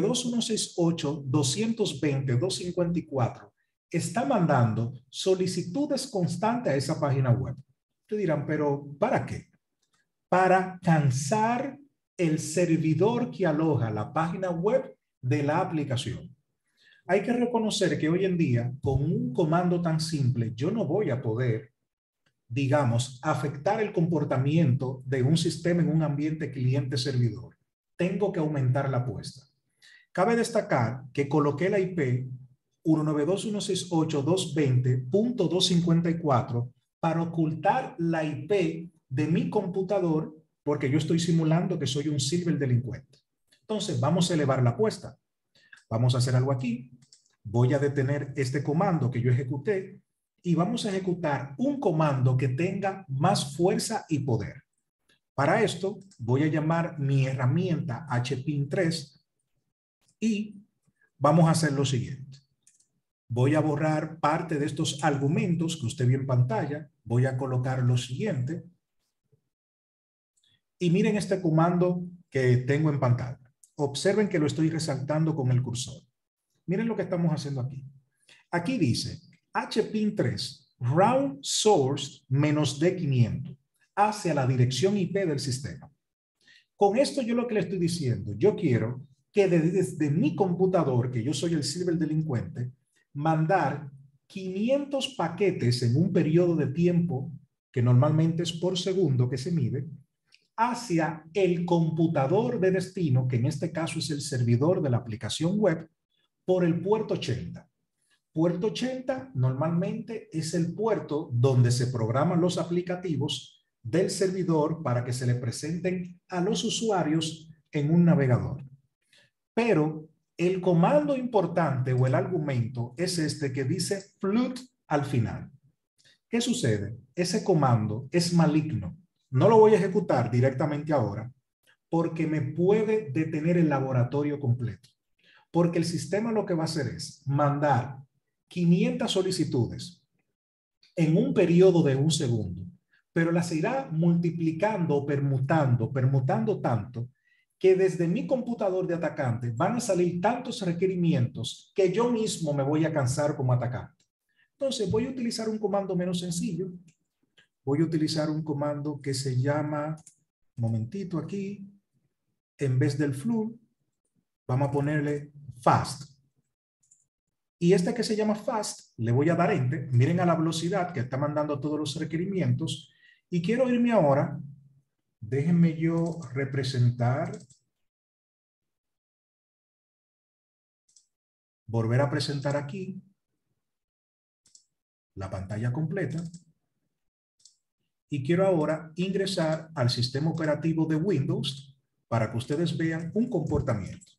192.168.220.254 está mandando solicitudes constantes a esa página web. Ustedes dirán, pero ¿para qué? Para cansar el servidor que aloja la página web de la aplicación. Hay que reconocer que hoy en día, con un comando tan simple, yo no voy a poder, digamos, afectar el comportamiento de un sistema en un ambiente cliente-servidor. Tengo que aumentar la apuesta. Cabe destacar que coloqué la IP 192.168.220.254 para ocultar la IP de mi computador porque yo estoy simulando que soy un ciberdelincuente. Entonces, vamos a elevar la apuesta. Vamos a hacer algo aquí. Voy a detener este comando que yo ejecuté y vamos a ejecutar un comando que tenga más fuerza y poder. Para esto, voy a llamar mi herramienta HPIN3 y vamos a hacer lo siguiente. Voy a borrar parte de estos argumentos que usted ve en pantalla. Voy a colocar lo siguiente. Y miren este comando que tengo en pantalla. Observen que lo estoy resaltando con el cursor. Miren lo que estamos haciendo aquí. Aquí dice HPIN3 round source -D500 hacia la dirección IP del sistema. Con esto yo lo que le estoy diciendo, yo quiero que desde mi computador, que yo soy el ciberdelincuente, mandar 500 paquetes en un periodo de tiempo que normalmente es por segundo que se mide, hacia el computador de destino, que en este caso es el servidor de la aplicación web, por el puerto 80. Puerto 80 normalmente es el puerto donde se programan los aplicativos del servidor para que se le presenten a los usuarios en un navegador. Pero el comando importante o el argumento es este que dice flood al final. ¿Qué sucede? Ese comando es maligno. No lo voy a ejecutar directamente ahora porque me puede detener el laboratorio completo. Porque el sistema lo que va a hacer es mandar 500 solicitudes en un periodo de un segundo, pero las irá multiplicando o permutando tanto que desde mi computador de atacante van a salir tantos requerimientos que yo mismo me voy a cansar como atacante. Entonces voy a utilizar un comando menos sencillo. Voy a utilizar un comando que se llama, un momentito aquí, en vez del flood, vamos a ponerle fast. Y este que se llama fast, le voy a dar enter. Miren a la velocidad que está mandando todos los requerimientos. Y quiero irme ahora, déjenme yo representar, volver a presentar aquí la pantalla completa. Y quiero ahora ingresar al sistema operativo de Windows para que ustedes vean un comportamiento.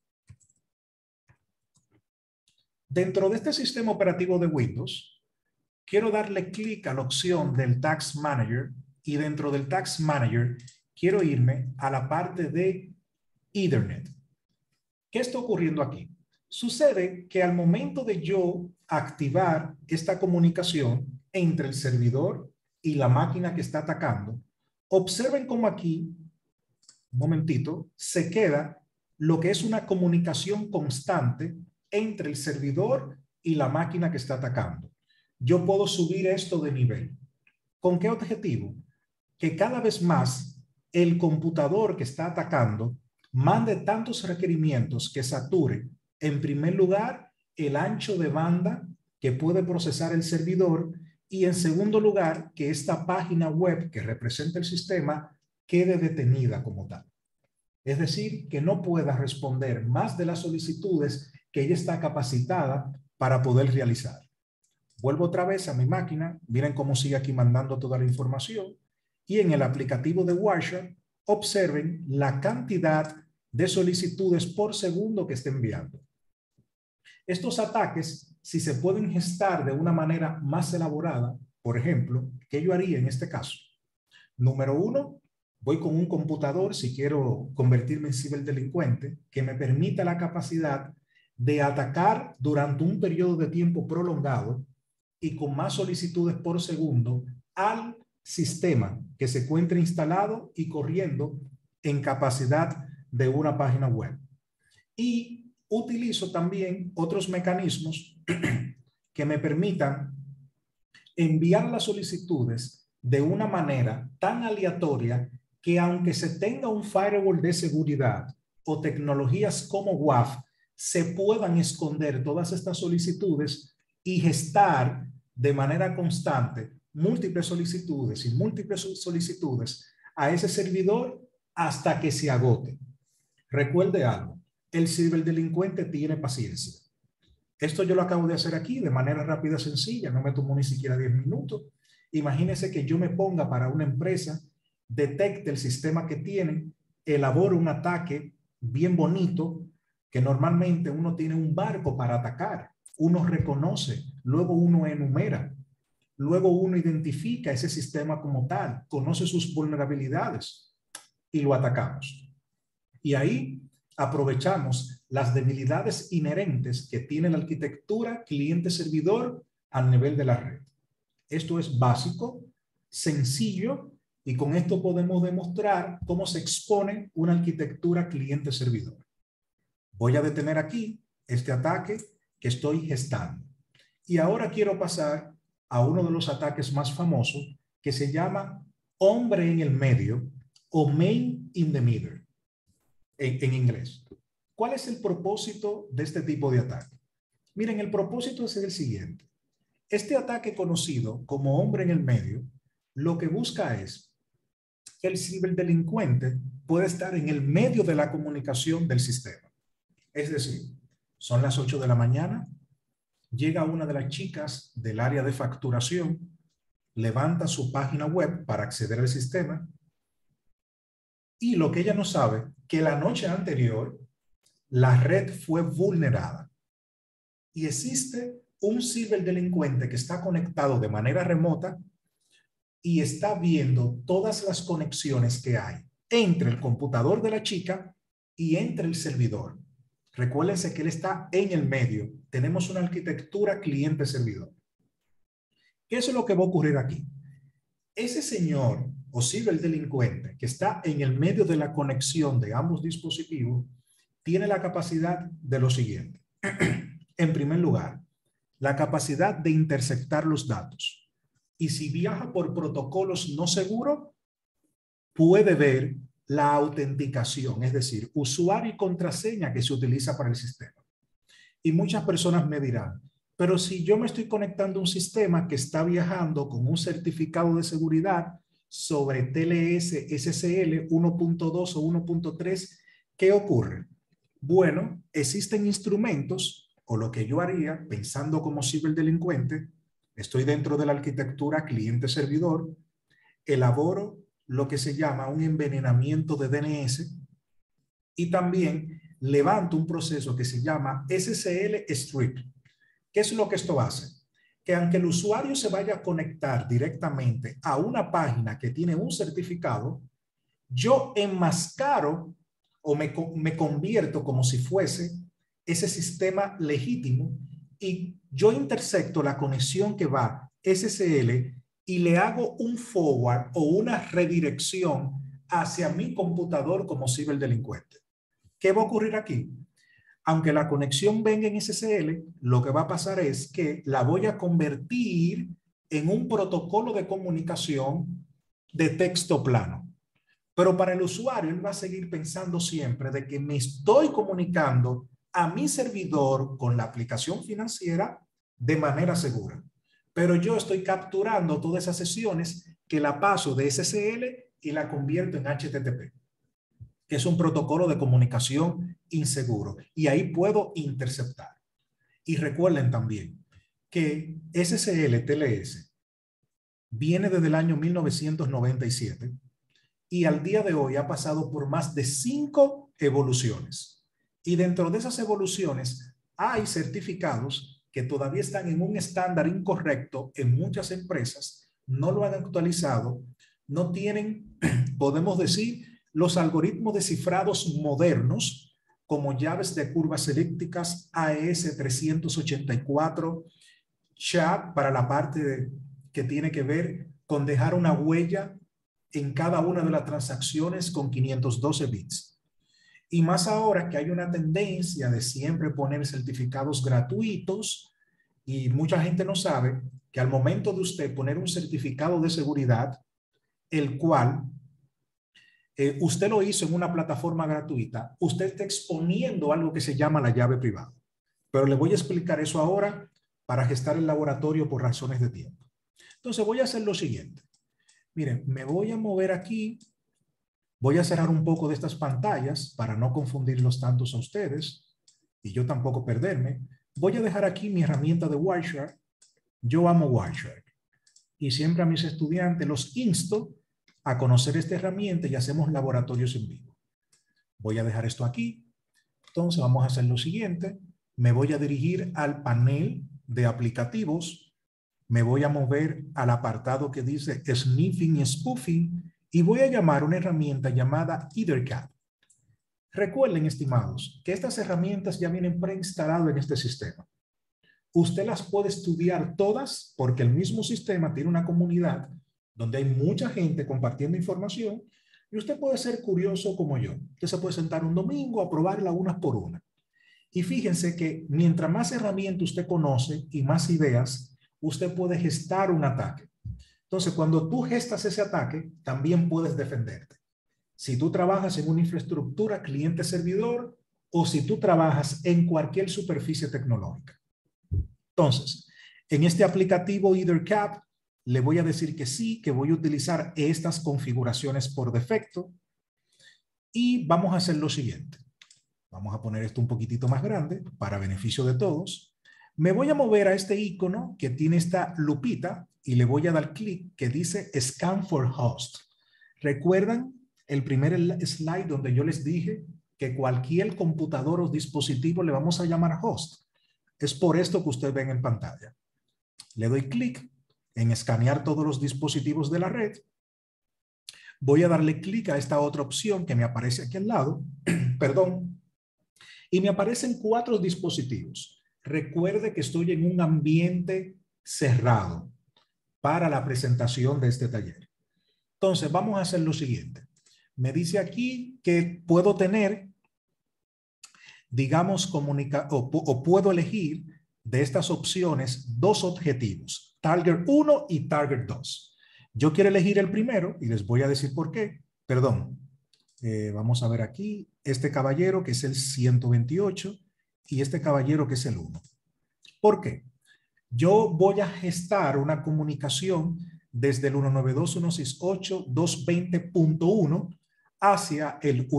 Dentro de este sistema operativo de Windows, quiero darle clic a la opción del Task Manager y dentro del Task Manager quiero irme a la parte de Ethernet. ¿Qué está ocurriendo aquí? Sucede que al momento de yo activar esta comunicación entre el servidor y la máquina que está atacando, observen cómo aquí, un momentito, se queda lo que es una comunicación constante entre el servidor y la máquina que está atacando. Yo puedo subir esto de nivel. ¿Con qué objetivo? Que cada vez más el computador que está atacando mande tantos requerimientos que sature, en primer lugar, el ancho de banda que puede procesar el servidor, y en segundo lugar, que esta página web que representa el sistema quede detenida como tal. Es decir, que no pueda responder más de las solicitudes que ella está capacitada para poder realizar. Vuelvo otra vez a mi máquina, miren cómo sigue aquí mandando toda la información, y en el aplicativo de Wireshark observen la cantidad de solicitudes por segundo que está enviando. Estos ataques, si se pueden gestar de una manera más elaborada, por ejemplo, ¿qué yo haría en este caso? Número uno, voy con un computador, si quiero convertirme en ciberdelincuente, que me permita la capacidad de atacar durante un periodo de tiempo prolongado y con más solicitudes por segundo al sistema que se encuentre instalado y corriendo en capacidad de una página web. Y utilizo también otros mecanismos que me permitan enviar las solicitudes de una manera tan aleatoria que, aunque se tenga un firewall de seguridad o tecnologías como WAF, se puedan esconder todas estas solicitudes y gestar de manera constante múltiples solicitudes y múltiples solicitudes a ese servidor hasta que se agote. Recuerde algo, el ciberdelincuente tiene paciencia. Esto yo lo acabo de hacer aquí de manera rápida, sencilla, no me tomó ni siquiera 10 minutos. Imagínense que yo me ponga para una empresa, detecte el sistema que tienen, elabore un ataque bien bonito, que normalmente uno tiene un barco para atacar, uno reconoce, luego uno enumera, luego uno identifica ese sistema como tal, conoce sus vulnerabilidades y lo atacamos. Y ahí aprovechamos las debilidades inherentes que tiene la arquitectura cliente-servidor al nivel de la red. Esto es básico, sencillo, y con esto podemos demostrar cómo se expone una arquitectura cliente-servidor. Voy a detener aquí este ataque que estoy gestando. Y ahora quiero pasar a uno de los ataques más famosos que se llama hombre en el medio o man in the middle en inglés. ¿Cuál es el propósito de este tipo de ataque? Miren, el propósito es el siguiente. Este ataque conocido como hombre en el medio, lo que busca es que el ciberdelincuente puede estar en el medio de la comunicación del sistema. Es decir, son las 8 de la mañana, llega una de las chicas del área de facturación, levanta su página web para acceder al sistema, y lo que ella no sabe, que la noche anterior la red fue vulnerada y existe un ciberdelincuente que está conectado de manera remota y está viendo todas las conexiones que hay entre el computador de la chica y entre el servidor. Recuérdense que él está en el medio. Tenemos una arquitectura cliente-servidor. ¿Qué es lo que va a ocurrir aquí? Ese señor o ciberdelincuente que está en el medio de la conexión de ambos dispositivos tiene la capacidad de lo siguiente. En primer lugar, la capacidad de interceptar los datos. Y si viaja por protocolos no seguros, puede ver la autenticación, es decir, usuario y contraseña que se utiliza para el sistema. Y muchas personas me dirán, pero si yo me estoy conectando a un sistema que está viajando con un certificado de seguridad sobre TLS SSL 1.2 o 1.3, ¿qué ocurre? Bueno, existen instrumentos, o lo que yo haría, pensando como ciberdelincuente, estoy dentro de la arquitectura cliente-servidor, elaboro lo que se llama un envenenamiento de DNS y también levanto un proceso que se llama SSL Strip. ¿Qué es lo que esto hace? Que aunque el usuario se vaya a conectar directamente a una página que tiene un certificado, yo enmascaro o me convierto como si fuese ese sistema legítimo y yo intersecto la conexión que va SSL y le hago un forward o una redirección hacia mi computador como ciberdelincuente. ¿Qué va a ocurrir aquí? Aunque la conexión venga en SSL, lo que va a pasar es que la voy a convertir en un protocolo de comunicación de texto plano. Pero para el usuario, él va a seguir pensando siempre de que me estoy comunicando a mi servidor con la aplicación financiera de manera segura. Pero yo estoy capturando todas esas sesiones que la paso de SSL y la convierto en HTTP, que es un protocolo de comunicación inseguro. Y ahí puedo interceptar. Y recuerden también que SSL TLS viene desde el año 1997 y al día de hoy ha pasado por más de 5 evoluciones. Y dentro de esas evoluciones hay certificados que todavía están en un estándar incorrecto en muchas empresas, no lo han actualizado, no tienen, podemos decir, los algoritmos de cifrados modernos como llaves de curvas elípticas AES 384, SHA para la parte que tiene que ver con dejar una huella en cada una de las transacciones con 512 bits. Y más ahora que hay una tendencia de siempre poner certificados gratuitos y mucha gente no sabe que al momento de usted poner un certificado de seguridad, el cual usted lo hizo en una plataforma gratuita, usted está exponiendo algo que se llama la llave privada. Pero le voy a explicar eso ahora para gestar el laboratorio por razones de tiempo. Entonces voy a hacer lo siguiente. Miren, me voy a mover aquí. Voy a cerrar un poco de estas pantallas para no confundirlos tantos a ustedes y yo tampoco perderme. Voy a dejar aquí mi herramienta de Wireshark. Yo amo Wireshark y siempre a mis estudiantes los insto a conocer esta herramienta y hacemos laboratorios en vivo. Voy a dejar esto aquí. Entonces vamos a hacer lo siguiente. Me voy a dirigir al panel de aplicativos. Me voy a mover al apartado que dice Sniffing y Spoofing y voy a llamar una herramienta llamada EtherCAT. Recuerden, estimados, que estas herramientas ya vienen preinstaladas en este sistema. Usted las puede estudiar todas porque el mismo sistema tiene una comunidad donde hay mucha gente compartiendo información y usted puede ser curioso como yo. Usted se puede sentar un domingo a probarla una por una. Y fíjense que mientras más herramientas usted conoce y más ideas, usted puede gestar un ataque. Entonces, cuando tú gestas ese ataque, también puedes defenderte. Si tú trabajas en una infraestructura cliente-servidor o si tú trabajas en cualquier superficie tecnológica. Entonces, en este aplicativo EtherCAT, le voy a decir que sí, que voy a utilizar estas configuraciones por defecto y vamos a hacer lo siguiente. Vamos a poner esto un poquitito más grande para beneficio de todos. Me voy a mover a este icono que tiene esta lupita y le voy a dar clic que dice Scan for Host. ¿Recuerdan el primer slide donde yo les dije que cualquier computador o dispositivo le vamos a llamar host? Es por esto que ustedes ven en pantalla. Le doy clic en escanear todos los dispositivos de la red. Voy a darle clic a esta otra opción que me aparece aquí al lado. Perdón. Y me aparecen 4 dispositivos. Recuerde que estoy en un ambiente cerrado para la presentación de este taller. Entonces, vamos a hacer lo siguiente. Me dice aquí que puedo tener, digamos, o puedo elegir de estas opciones 2 objetivos, Target 1 y Target 2. Yo quiero elegir el primero y les voy a decir por qué. Perdón. Vamos a ver aquí, este caballero que es el 128 y este caballero que es el 1. ¿Por qué? Yo voy a gestar una comunicación desde el 192.168.220.1 hacia el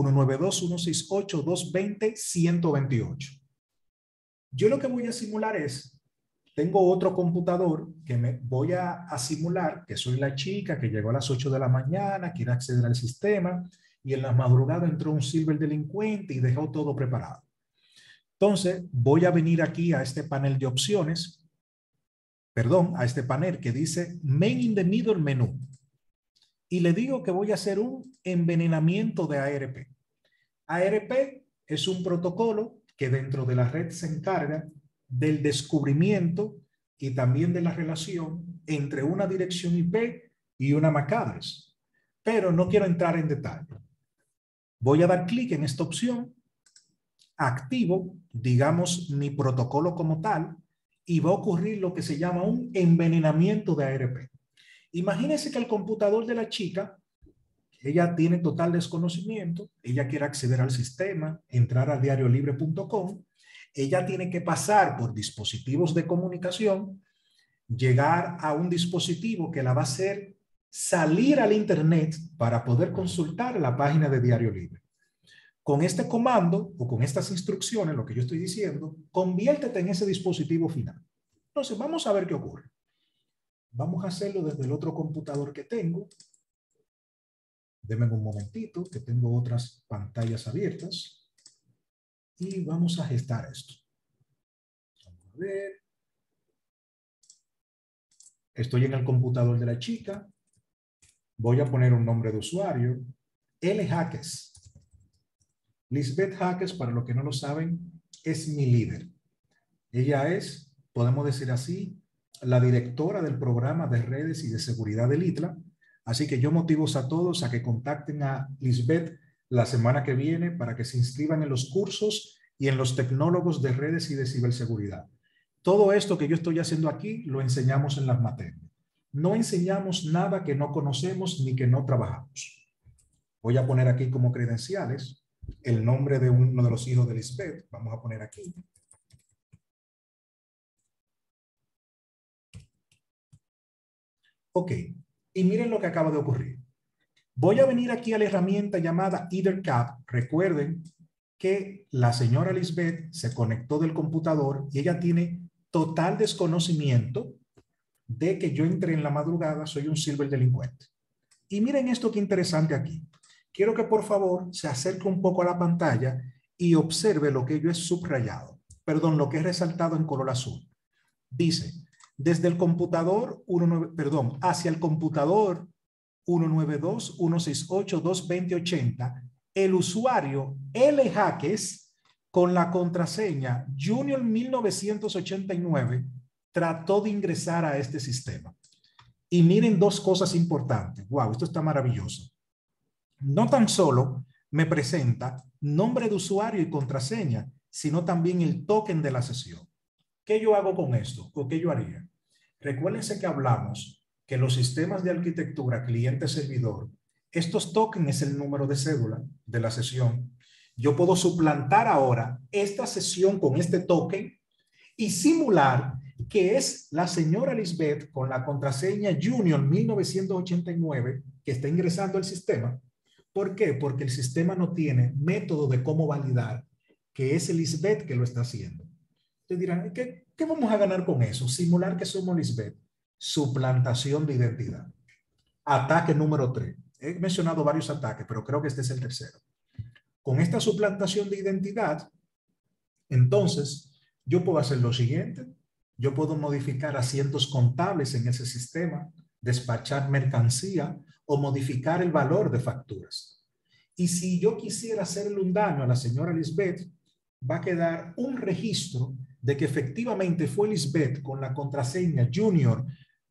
192.168.220.128. Yo lo que voy a simular es, tengo otro computador que me voy a simular, que soy la chica que llegó a las 8 de la mañana, quiere acceder al sistema, y en la madrugada entró un ciberdelincuente y dejó todo preparado. Entonces, voy a venir aquí a este panel de opciones, a este panel que dice Main in the Middle Menu. Y le digo que voy a hacer un envenenamiento de ARP. ARP es un protocolo que dentro de la red se encarga del descubrimiento y también de la relación entre una dirección IP y una MAC address. Pero no quiero entrar en detalle. Voy a dar clic en esta opción, activo, digamos, mi protocolo como tal, y va a ocurrir lo que se llama un envenenamiento de ARP. Imagínense que el computador de la chica, ella tiene total desconocimiento, ella quiere acceder al sistema, entrar a diariolibre.com, ella tiene que pasar por dispositivos de comunicación, llegar a un dispositivo que la va a hacer salir al internet para poder consultar la página de Diario Libre. Con este comando o con estas instrucciones, lo que yo estoy diciendo, conviértete en ese dispositivo final. Entonces, vamos a ver qué ocurre. Vamos a hacerlo desde el otro computador que tengo. Denme un momentito, que tengo otras pantallas abiertas. Y vamos a gestar esto. Vamos a ver. Estoy en el computador de la chica. Voy a poner un nombre de usuario. L. Jaques. Lisbeth Jaques, para los que no lo saben, es mi líder. Ella es, podemos decir así, la directora del programa de redes y de seguridad del ITLA. Así que yo motivo a todos a que contacten a Lisbeth la semana que viene para que se inscriban en los cursos y en los tecnólogos de redes y de ciberseguridad. Todo esto que yo estoy haciendo aquí lo enseñamos en las materias. No enseñamos nada que no conocemos ni que no trabajamos. Voy a poner aquí como credenciales el nombre de uno de los hijos de Lisbeth. Vamos a poner aquí. Ok, y miren lo que acaba de ocurrir. Voy a venir aquí a la herramienta llamada EtherCAP. Recuerden que la señora Lisbeth se conectó del computador y ella tiene total desconocimiento de que yo entré en la madrugada, soy un ciberdelincuente. Y miren esto que interesante aquí. Quiero que por favor se acerque un poco a la pantalla y observe lo que yo he subrayado. Perdón, lo que he resaltado en color azul. Dice, desde el computador hacia el computador 192.168.220.80, el usuario L. Jaques con la contraseña Junior 1989 trató de ingresar a este sistema. Y miren dos cosas importantes. Wow, esto está maravilloso. No tan solo me presenta nombre de usuario y contraseña, sino también el token de la sesión. ¿Qué yo hago con esto? ¿O qué yo haría? Recuérdense que hablamos que los sistemas de arquitectura cliente-servidor, estos tokens es el número de cédula de la sesión. Yo puedo suplantar ahora esta sesión con este token y simular que es la señora Lisbeth con la contraseña Junior 1989 que está ingresando al sistema. ¿Por qué? Porque el sistema no tiene método de cómo validar que es Lisbeth que lo está haciendo. Ustedes dirán, ¿qué vamos a ganar con eso? Simular que somos Lisbeth. Suplantación de identidad. Ataque número 3. He mencionado varios ataques, pero creo que este es el tercero. Con esta suplantación de identidad, entonces, yo puedo hacer lo siguiente. Yo puedo modificar asientos contables en ese sistema, despachar mercancía o modificar el valor de facturas. Y si yo quisiera hacerle un daño a la señora Lisbeth, va a quedar un registro de que efectivamente fue Lisbeth con la contraseña Junior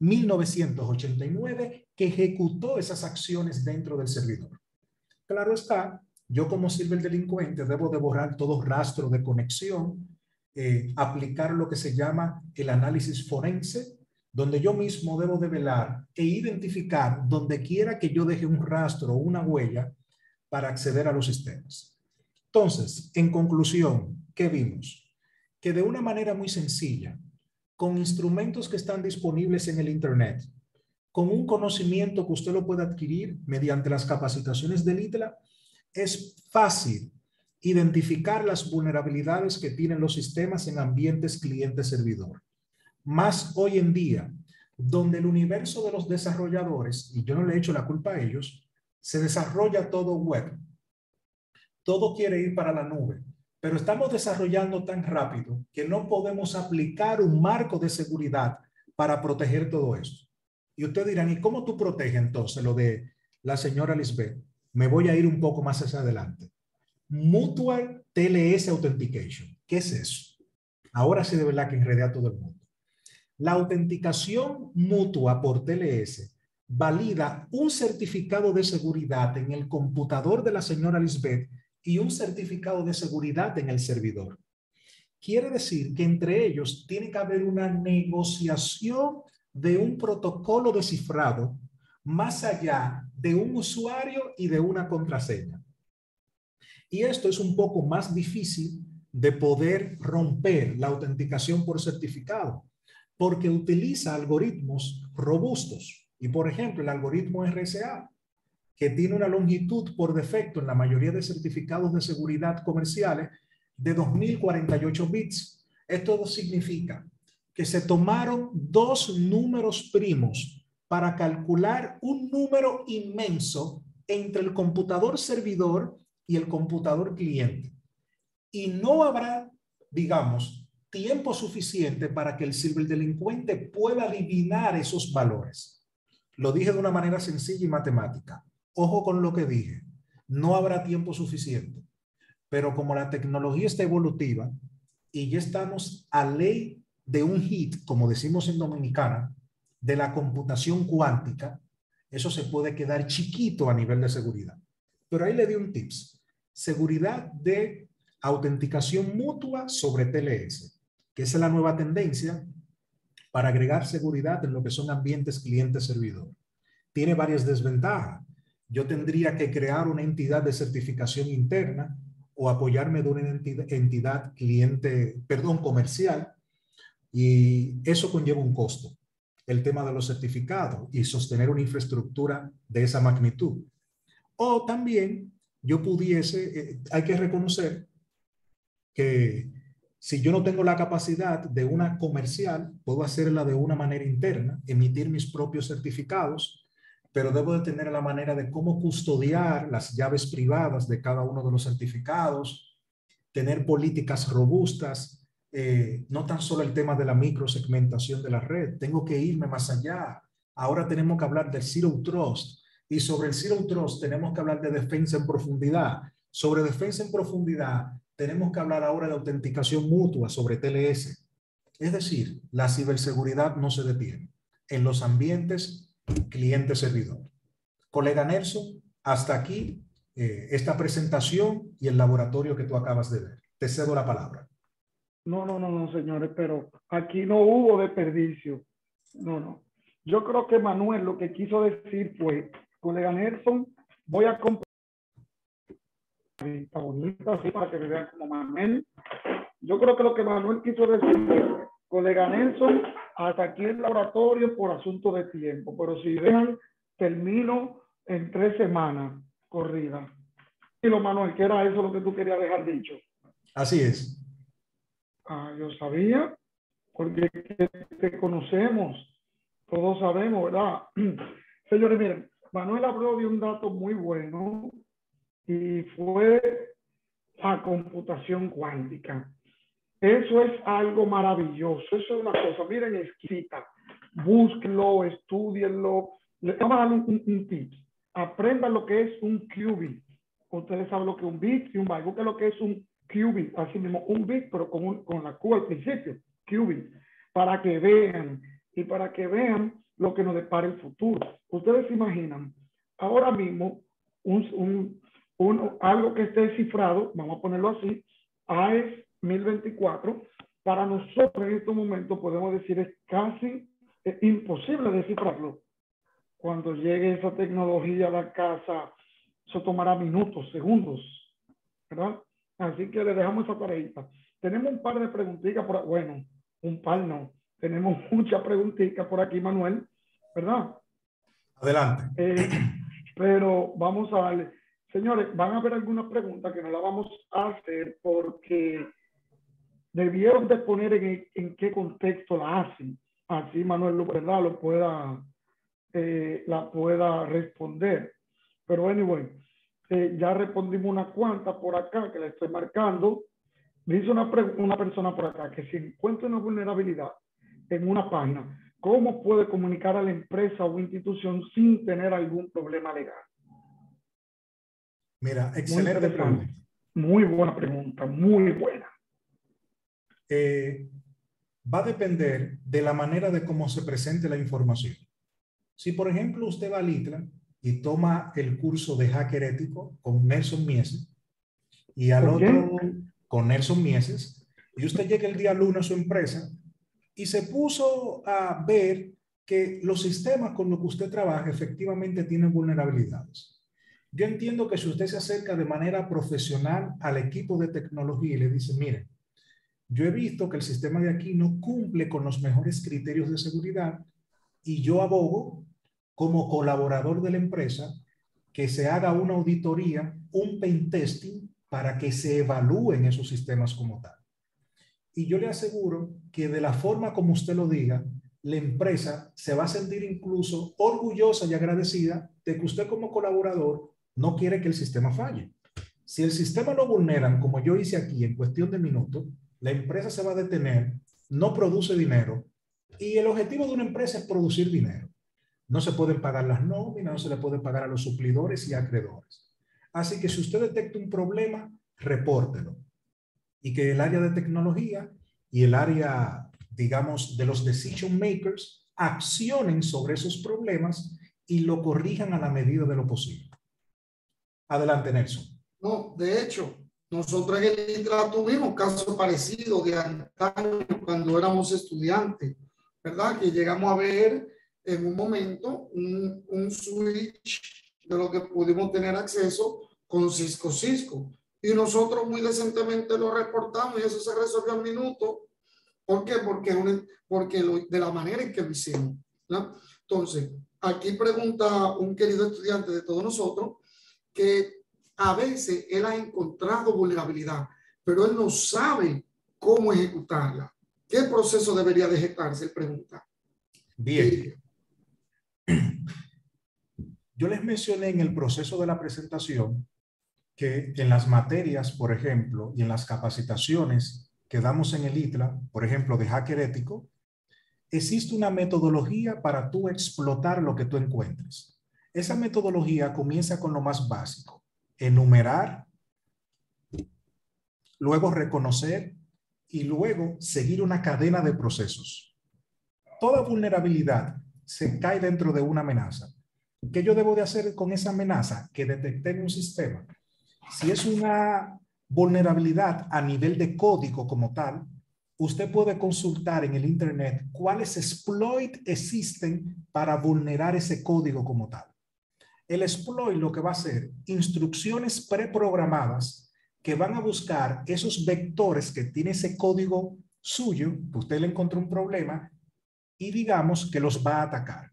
1989 que ejecutó esas acciones dentro del servidor. Claro está, yo como ciberdelincuente debo de borrar todo rastro de conexión, aplicar lo que se llama el análisis forense, donde yo mismo debo de velar e identificar donde quiera que yo deje un rastro o una huella para acceder a los sistemas. Entonces, en conclusión, ¿qué vimos? Que de una manera muy sencilla, con instrumentos que están disponibles en el Internet, con un conocimiento que usted lo puede adquirir mediante las capacitaciones del ITLA, es fácil identificar las vulnerabilidades que tienen los sistemas en ambientes cliente-servidor. Más hoy en día, donde el universo de los desarrolladores, y yo no le echo la culpa a ellos, se desarrolla todo web. Todo quiere ir para la nube, pero estamos desarrollando tan rápido que no podemos aplicar un marco de seguridad para proteger todo esto. Y ustedes dirán, ¿y cómo tú proteges entonces lo de la señora Lisbeth? Me voy a ir un poco más hacia adelante. Mutual TLS Authentication. ¿Qué es eso? Ahora sí de verdad que enredé a todo el mundo. La autenticación mutua por TLS valida un certificado de seguridad en el computador de la señora Lisbeth y un certificado de seguridad en el servidor. quiere decir que entre ellos tiene que haber una negociación de un protocolo de cifrado más allá de un usuario y de una contraseña. Y esto es un poco más difícil de poder romper la autenticación por certificado, porque utiliza algoritmos robustos. Y por ejemplo, el algoritmo RSA, que tiene una longitud por defecto en la mayoría de certificados de seguridad comerciales de 2048 bits. Esto significa que se tomaron dos números primos para calcular un número inmenso entre el computador servidor y el computador cliente. Y no habrá, digamos, tiempo suficiente para que el ciberdelincuente pueda adivinar esos valores. Lo dije de una manera sencilla y matemática. Ojo con lo que dije. No habrá tiempo suficiente. Pero como la tecnología está evolutiva y ya estamos a ley de un hit, como decimos en Dominicana, de la computación cuántica, eso se puede quedar chiquito a nivel de seguridad. Pero ahí le di un tips. Seguridad de autenticación mutua sobre TLS, que es la nueva tendencia para agregar seguridad en lo que son ambientes cliente-servidor. Tiene varias desventajas. Yo tendría que crear una entidad de certificación interna o apoyarme de una entidad comercial, y eso conlleva un costo. El tema de los certificados y sostener una infraestructura de esa magnitud. O también yo pudiese, hay que reconocer que si yo no tengo la capacidad de una comercial, puedo hacerla de una manera interna, emitir mis propios certificados, pero debo de tener la manera de cómo custodiar las llaves privadas de cada uno de los certificados, tener políticas robustas, no tan solo el tema de la microsegmentación de la red, tengo que irme más allá. Ahora tenemos que hablar del Zero Trust, y sobre el Zero Trust tenemos que hablar de defensa en profundidad. Sobre defensa en profundidad tenemos que hablar ahora de autenticación mutua sobre TLS. Es decir, la ciberseguridad no se detiene en los ambientes cliente-servidor. Colega Nelson, hasta aquí esta presentación y el laboratorio que tú acabas de ver. Te cedo la palabra. No, señores, pero aquí no hubo desperdicio. No. Yo creo que Manuel lo que quiso decir fue, colega Nelson, voy a comprar esta bonita así para que me vean como Manuel. Yo creo que lo que Manuel quiso decir fue, colega Nelson, hasta aquí el laboratorio por asunto de tiempo, pero si vean, termino en 3 semanas corrida. Y lo Manuel, que era eso lo que tú querías dejar dicho. Así es. Yo sabía, porque te conocemos, todos sabemos, ¿verdad? Señores, miren, Manuel habló de un dato muy bueno y fue la computación cuántica. Eso es algo maravilloso, eso es una cosa, miren, exquisita. Búsquenlo, estudienlo. Les vamos a dar un tip. Aprendan lo que es un qubit. Ustedes saben lo que es un bit y un byte. Busquen lo que es un qubit, así mismo, un bit, pero con la Q al principio, qubit, para que vean y para que vean lo que nos depara el futuro. Ustedes se imaginan, ahora mismo, algo que esté cifrado, vamos a ponerlo así, AES 1024, para nosotros en este momento podemos decir es casi imposible descifrarlo. Cuando llegue esa tecnología a la casa, eso tomará minutos, segundos, ¿verdad? Así que le dejamos esa tareita. Tenemos un par de preguntitas por, bueno, un par no, tenemos muchas preguntitas por aquí, Manuel, ¿verdad? Adelante. Pero vamos a darle. Señores, van a haber algunas preguntas que no las vamos a hacer porque debieron de poner en qué contexto la hacen. Así Manuel, ¿verdad? La pueda responder. Pero anyway, ya respondimos unas cuantas por acá que le estoy marcando. Dice una persona por acá que si encuentra una vulnerabilidad en una página, ¿cómo puede comunicar a la empresa o institución sin tener algún problema legal? Mira, excelente pregunta. Muy buena pregunta, muy buena. Va a depender de la manera de cómo se presente la información. Si, por ejemplo, usted va al ITLA y toma el curso de hacker ético con Nelson Mieses, y al otro con Nelson Mieses, Y usted llega el día lunes a su empresa y se puso a ver que los sistemas con los que usted trabaja efectivamente tienen vulnerabilidades. Yo entiendo que si usted se acerca de manera profesional al equipo de tecnología y le dice, miren, yo he visto que el sistema de aquí no cumple con los mejores criterios de seguridad y yo abogo como colaborador de la empresa que se haga una auditoría, un pentesting para que se evalúen esos sistemas como tal. Y yo le aseguro que de la forma como usted lo diga, la empresa se va a sentir incluso orgullosa y agradecida de que usted como colaborador no quiere que el sistema falle. Si el sistema lo vulneran, como yo hice aquí, en cuestión de minutos, la empresa se va a detener, no produce dinero, y el objetivo de una empresa es producir dinero. No se pueden pagar las nóminas, no se le puede pagar a los suplidores y acreedores. Así que si usted detecta un problema, repórtelo. Y que el área de tecnología y el área, digamos, de los decision makers accionen sobre esos problemas y lo corrijan a la medida de lo posible. Adelante, Nelson. No, de hecho, nosotros en el ITRA tuvimos casos parecidos de antaño cuando éramos estudiantes, ¿verdad? Que llegamos a ver en un momento un switch de lo que pudimos tener acceso con Cisco. Y nosotros muy decentemente lo reportamos y eso se resolvió al minuto. ¿Por qué? Porque de la manera en que lo hicimos, ¿no? Entonces, aquí pregunta un querido estudiante de todos nosotros que a veces él ha encontrado vulnerabilidad, pero él no sabe cómo ejecutarla. ¿Qué proceso debería de ejecutarse? Él pregunta. Bien. Yo les mencioné en el proceso de la presentación que en las materias, por ejemplo, y en las capacitaciones que damos en el ITLA, por ejemplo, de hacker ético, existe una metodología para tú explotar lo que tú encuentres. Esa metodología comienza con lo más básico: enumerar, luego reconocer y luego seguir una cadena de procesos. Toda vulnerabilidad se cae dentro de una amenaza. ¿Qué yo debo de hacer con esa amenaza que detecté en un sistema? Si es una vulnerabilidad a nivel de código como tal, usted puede consultar en el internet cuáles exploits existen para vulnerar ese código como tal. El exploit lo que va a hacer, instrucciones preprogramadas que van a buscar esos vectores que tiene ese código suyo, que usted le encontró un problema, y digamos que los va a atacar.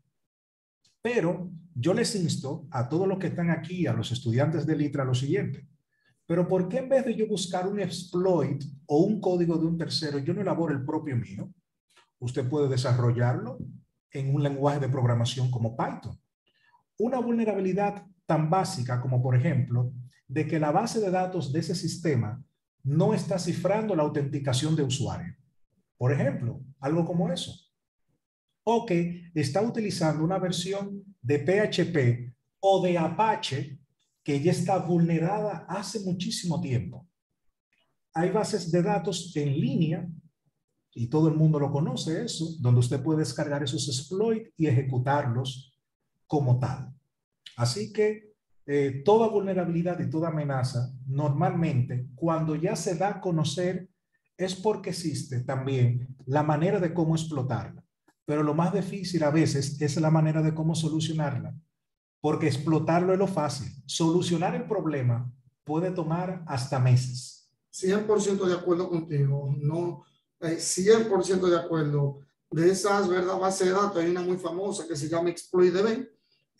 Pero yo les insto a todos los que están aquí, a los estudiantes del ITRA, lo siguiente. Pero ¿por qué en vez de yo buscar un exploit o un código de un tercero, yo no elaboro el propio mío? Usted puede desarrollarlo en un lenguaje de programación como Python. Una vulnerabilidad tan básica como, por ejemplo, de que la base de datos de ese sistema no está cifrando la autenticación de usuario. Por ejemplo, algo como eso. O que está utilizando una versión de PHP o de Apache que ya está vulnerada hace muchísimo tiempo. Hay bases de datos en línea, y todo el mundo lo conoce eso, donde usted puede descargar esos exploits y ejecutarlos como tal. Así que toda vulnerabilidad y toda amenaza, normalmente, cuando ya se da a conocer, es porque existe también la manera de cómo explotarla. Pero lo más difícil a veces es la manera de cómo solucionarla. Porque explotarlo es lo fácil. Solucionar el problema puede tomar hasta meses. 100% de acuerdo contigo. No, 100% de acuerdo. De esas, ¿verdad? Bases de datos, hay una muy famosa que se llama ExploitDB,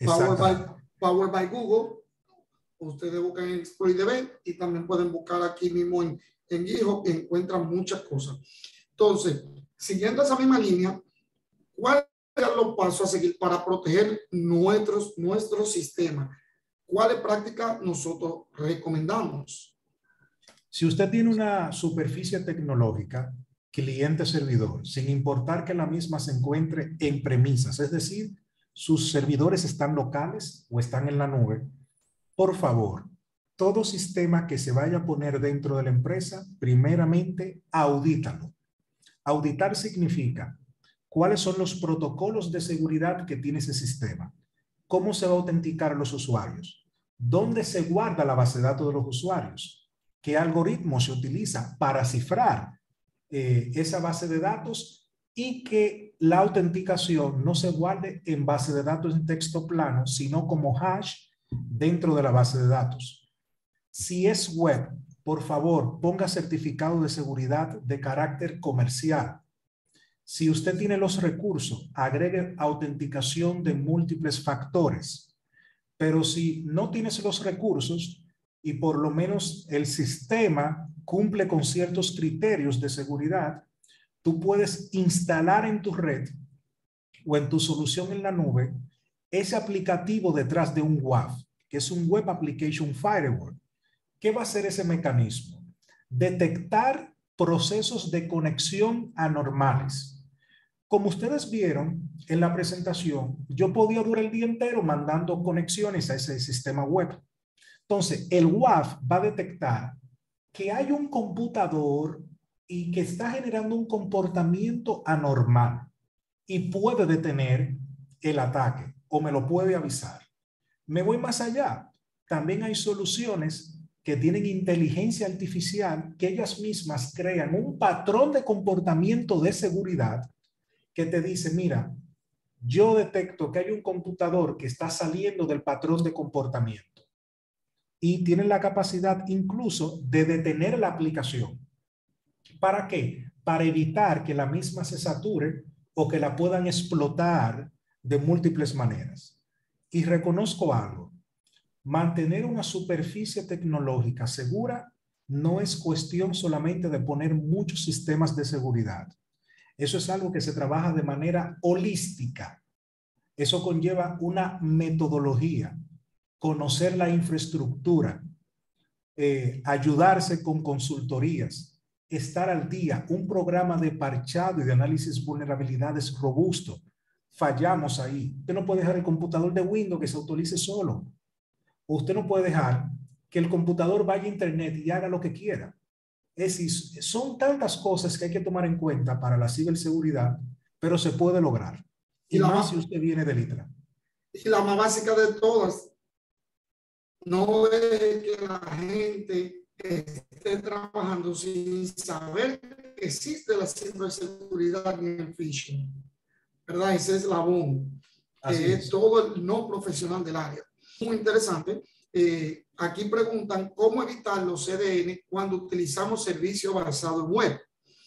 Powered by Google. Ustedes buscan en ExploitDB y también pueden buscar aquí mismo en GitHub y encuentran muchas cosas. Entonces, siguiendo esa misma línea, ¿cuáles son los pasos a seguir para proteger nuestro sistema? ¿Cuáles prácticas nosotros recomendamos? Si usted tiene una superficie tecnológica, cliente-servidor, sin importar que la misma se encuentre en premisas, es decir, sus servidores están locales o están en la nube, por favor, todo sistema que se vaya a poner dentro de la empresa, primeramente, audítalo. Auditar significa cuáles son los protocolos de seguridad que tiene ese sistema, cómo se va a autenticar a los usuarios, dónde se guarda la base de datos de los usuarios, qué algoritmo se utiliza para cifrar esa base de datos y que la autenticación no se guarde en base de datos en texto plano, sino como hash dentro de la base de datos. Si es web, por favor, ponga certificado de seguridad de carácter comercial. Si usted tiene los recursos, agregue autenticación de múltiples factores. Pero si no tienes los recursos y por lo menos el sistema cumple con ciertos criterios de seguridad, tú puedes instalar en tu red o en tu solución en la nube ese aplicativo detrás de un WAF, que es un Web Application Firewall. ¿Qué va a hacer ese mecanismo? Detectar procesos de conexión anormales. Como ustedes vieron en la presentación, yo podía durar el día entero mandando conexiones a ese sistema web. Entonces, el WAF va a detectar que hay un computador y que está generando un comportamiento anormal y puede detener el ataque o me lo puede avisar. Me voy más allá. También hay soluciones que tienen inteligencia artificial que ellas mismas crean un patrón de comportamiento de seguridad que te dice, mira, yo detecto que hay un computador que está saliendo del patrón de comportamiento y tiene la capacidad incluso de detener la aplicación. ¿Para qué? Para evitar que la misma se sature o que la puedan explotar de múltiples maneras. Y reconozco algo, mantener una superficie tecnológica segura no es cuestión solamente de poner muchos sistemas de seguridad. Eso es algo que se trabaja de manera holística. Eso conlleva una metodología, conocer la infraestructura, ayudarse con consultorías, estar al día, un programa de parchado y de análisis de vulnerabilidades robusto. Fallamos ahí. Usted no puede dejar el computador de Windows que se actualice solo. Usted no puede dejar que el computador vaya a internet y haga lo que quiera. Es decir, son tantas cosas que hay que tomar en cuenta para la ciberseguridad, pero se puede lograr. Y más si usted viene del ITRA. Y la más básica de todas, no es que la gente esté trabajando sin saber que existe la ciberseguridad ni el phishing, ¿verdad? Ese eslabón, que es todo el no profesional del área. Muy interesante. Aquí preguntan cómo evitar los CDN cuando utilizamos servicios basados en web.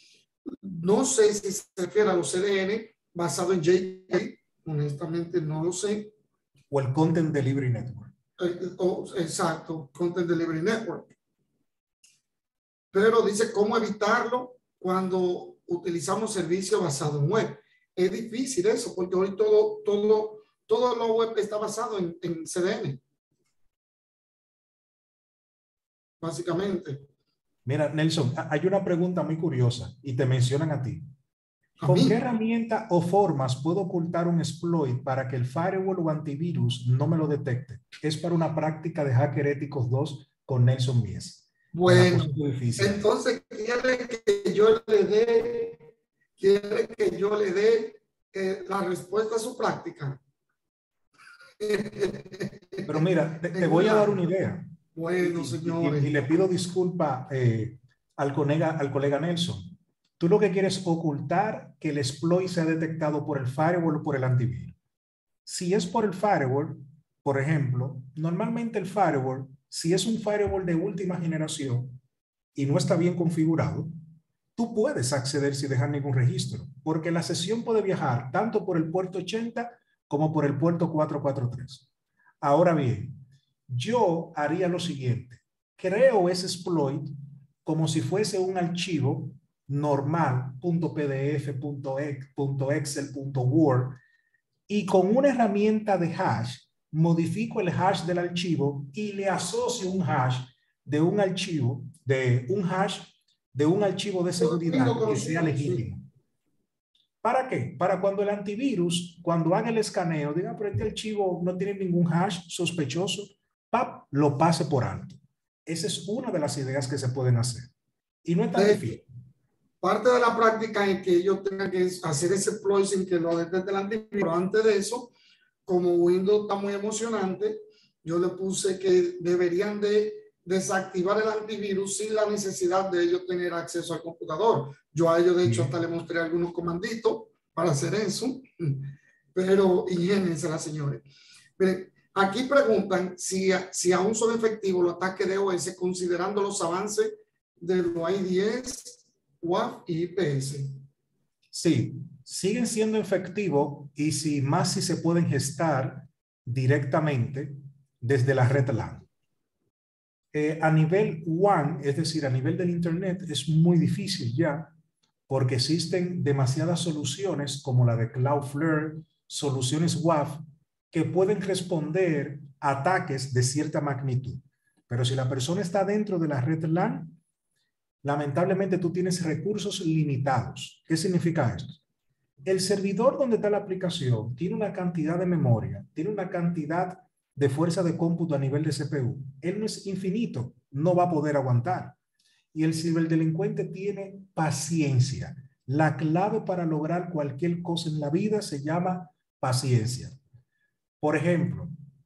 No sé si se refiere a los CDN basados en JK, honestamente no lo sé. O el Content Delivery Network. Exacto, Content Delivery Network. Pero dice cómo evitarlo cuando utilizamos servicios basados en web. Es difícil eso, porque hoy todo lo web está basado en CDN. Básicamente. Mira, Nelson, hay una pregunta muy curiosa y te mencionan a ti. ¿Con qué herramienta o formas puedo ocultar un exploit para que el firewall o antivirus no me lo detecte? Es para una práctica de Hacker Éticos 2 con Nelson Mies. Bueno, entonces quiere que yo le dé la respuesta a su práctica. Pero mira, te voy a dar una idea. Bueno, señores. Y le pido disculpa al colega Nelson. Tú lo que quieres es ocultar que el exploit sea detectado por el firewall o por el antivirus. Si es por el firewall, por ejemplo, normalmente el firewall, si es un firewall de última generación y no está bien configurado, tú puedes acceder sin dejar ningún registro, porque la sesión puede viajar tanto por el puerto 80 como por el puerto 443. Ahora bien, yo haría lo siguiente. Creo ese exploit como si fuese un archivo normal, .pdf, .excel, .word, y con una herramienta de hash, modifico el hash del archivo y le asocio un hash de un archivo, de un archivo de seguridad que sea legítimo. ¿Para qué? Para cuando el antivirus, cuando haga el escaneo, diga, pero este archivo no tiene ningún hash sospechoso, ¡pap!, lo pase por alto. Esa es una de las ideas que se pueden hacer. Y no es tan difícil. Parte de la práctica es que yo tenga que hacer ese exploit sin que lo detecte el antivirus. Pero antes de eso, como Windows está muy emocionante, yo le puse que deberían de desactivar el antivirus sin la necesidad de ellos tener acceso al computador. Yo a ellos, de hecho, hasta le mostré algunos comanditos para hacer eso, pero ingénense las señores. Miren, aquí preguntan si aún son efectivos los ataques de OS considerando los avances de los IDS, WAF y IPS. Sí, siguen siendo efectivos y si se pueden gestar directamente desde la red LAN. A nivel WAN, es decir, a nivel del Internet, es muy difícil ya porque existen demasiadas soluciones como la de Cloudflare, soluciones WAF, que pueden responder a ataques de cierta magnitud. Pero si la persona está dentro de la red LAN, lamentablemente tú tienes recursos limitados. ¿Qué significa esto? El servidor donde está la aplicación tiene una cantidad de memoria, tiene una cantidad de fuerza de cómputo a nivel de CPU. Él no es infinito, no va a poder aguantar. Y el ciberdelincuente tiene paciencia. La clave para lograr cualquier cosa en la vida se llama paciencia. Por ejemplo,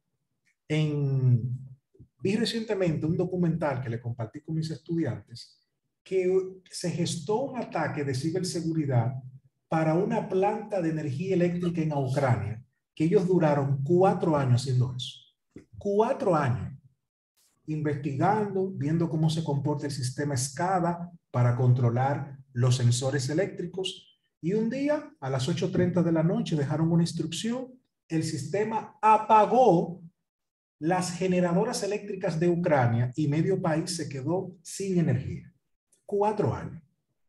vi recientemente un documental que le compartí con mis estudiantes que se gestó un ataque de ciberseguridad para una planta de energía eléctrica en Ucrania, que ellos duraron 4 años haciendo eso. 4 años investigando, viendo cómo se comporta el sistema SCADA para controlar los sensores eléctricos. Y un día, a las 8:30 de la noche, dejaron una instrucción. El sistema apagó las generadoras eléctricas de Ucrania y medio país se quedó sin energía. 4 años.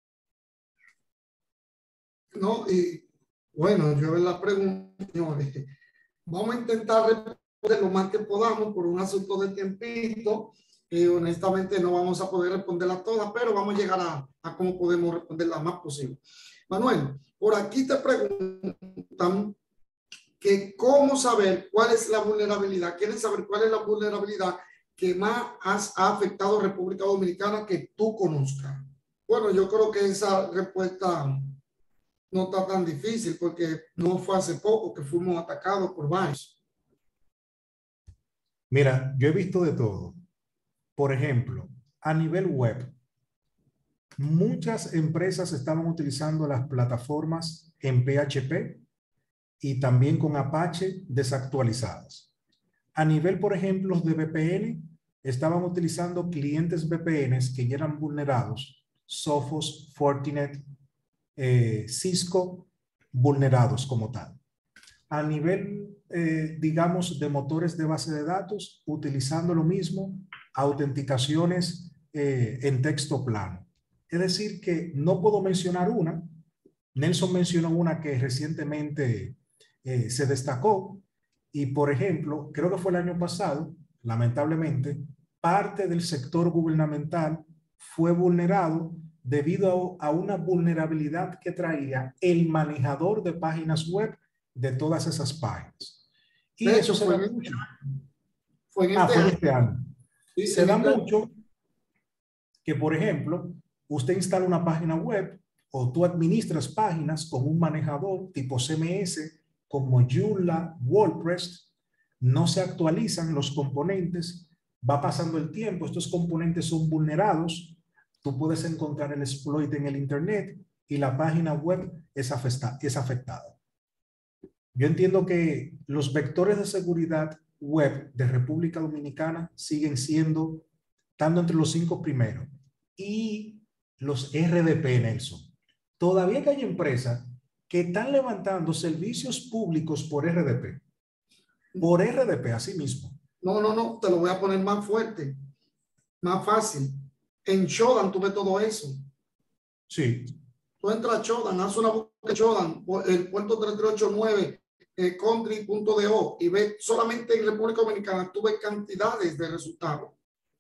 No, y bueno, yo la pregunta, señores, vamos a intentar responder lo más que podamos por un asunto de tiempito. Honestamente no vamos a poder responderlas todas, pero vamos a llegar a cómo podemos responderlas más posible. Manuel, por aquí te preguntan que cómo saber cuál es la vulnerabilidad. ¿Quieren saber cuál es la vulnerabilidad que más ha afectado a República Dominicana que tú conozcas? Bueno, yo creo que esa respuesta no está tan difícil porque no fue hace poco que fuimos atacados por varios. Mira, yo he visto de todo. Por ejemplo, a nivel web, muchas empresas estaban utilizando las plataformas en PHP y también con Apache desactualizadas. A nivel, por ejemplo, de VPN, estaban utilizando clientes VPNs que ya eran vulnerados, Sophos, Fortinet, Cisco, vulnerados como tal. A nivel, digamos, de motores de base de datos, utilizando lo mismo, autenticaciones en texto plano. Es decir, que no puedo mencionar una. Nelson mencionó una que recientemente se destacó y, por ejemplo, creo que fue el año pasado, lamentablemente, parte del sector gubernamental fue vulnerado debido a una vulnerabilidad que traía el manejador de páginas web de todas esas páginas. Y de eso hecho, se da mucho. Fue en este año. Sí, se da mucho que, por ejemplo, usted instala una página web o tú administras páginas con un manejador tipo CMS como Joomla, WordPress, no se actualizan los componentes, va pasando el tiempo, estos componentes son vulnerados, tú puedes encontrar el exploit en el internet y la página web es afectada. Yo entiendo que los vectores de seguridad web de República Dominicana siguen siendo, estando entre los 5 primeros. Y los RDP, Nelson. Todavía que hay empresas que están levantando servicios públicos por RDP. Por RDP, así mismo. No, te lo voy a poner más fuerte, más fácil. En Shodan tú ves todo eso. Sí. Tú entras a Shodan, haz una búsqueda de Shodan, el puerto 3389, country.do y ves solamente en República Dominicana, tú ves cantidades de resultados.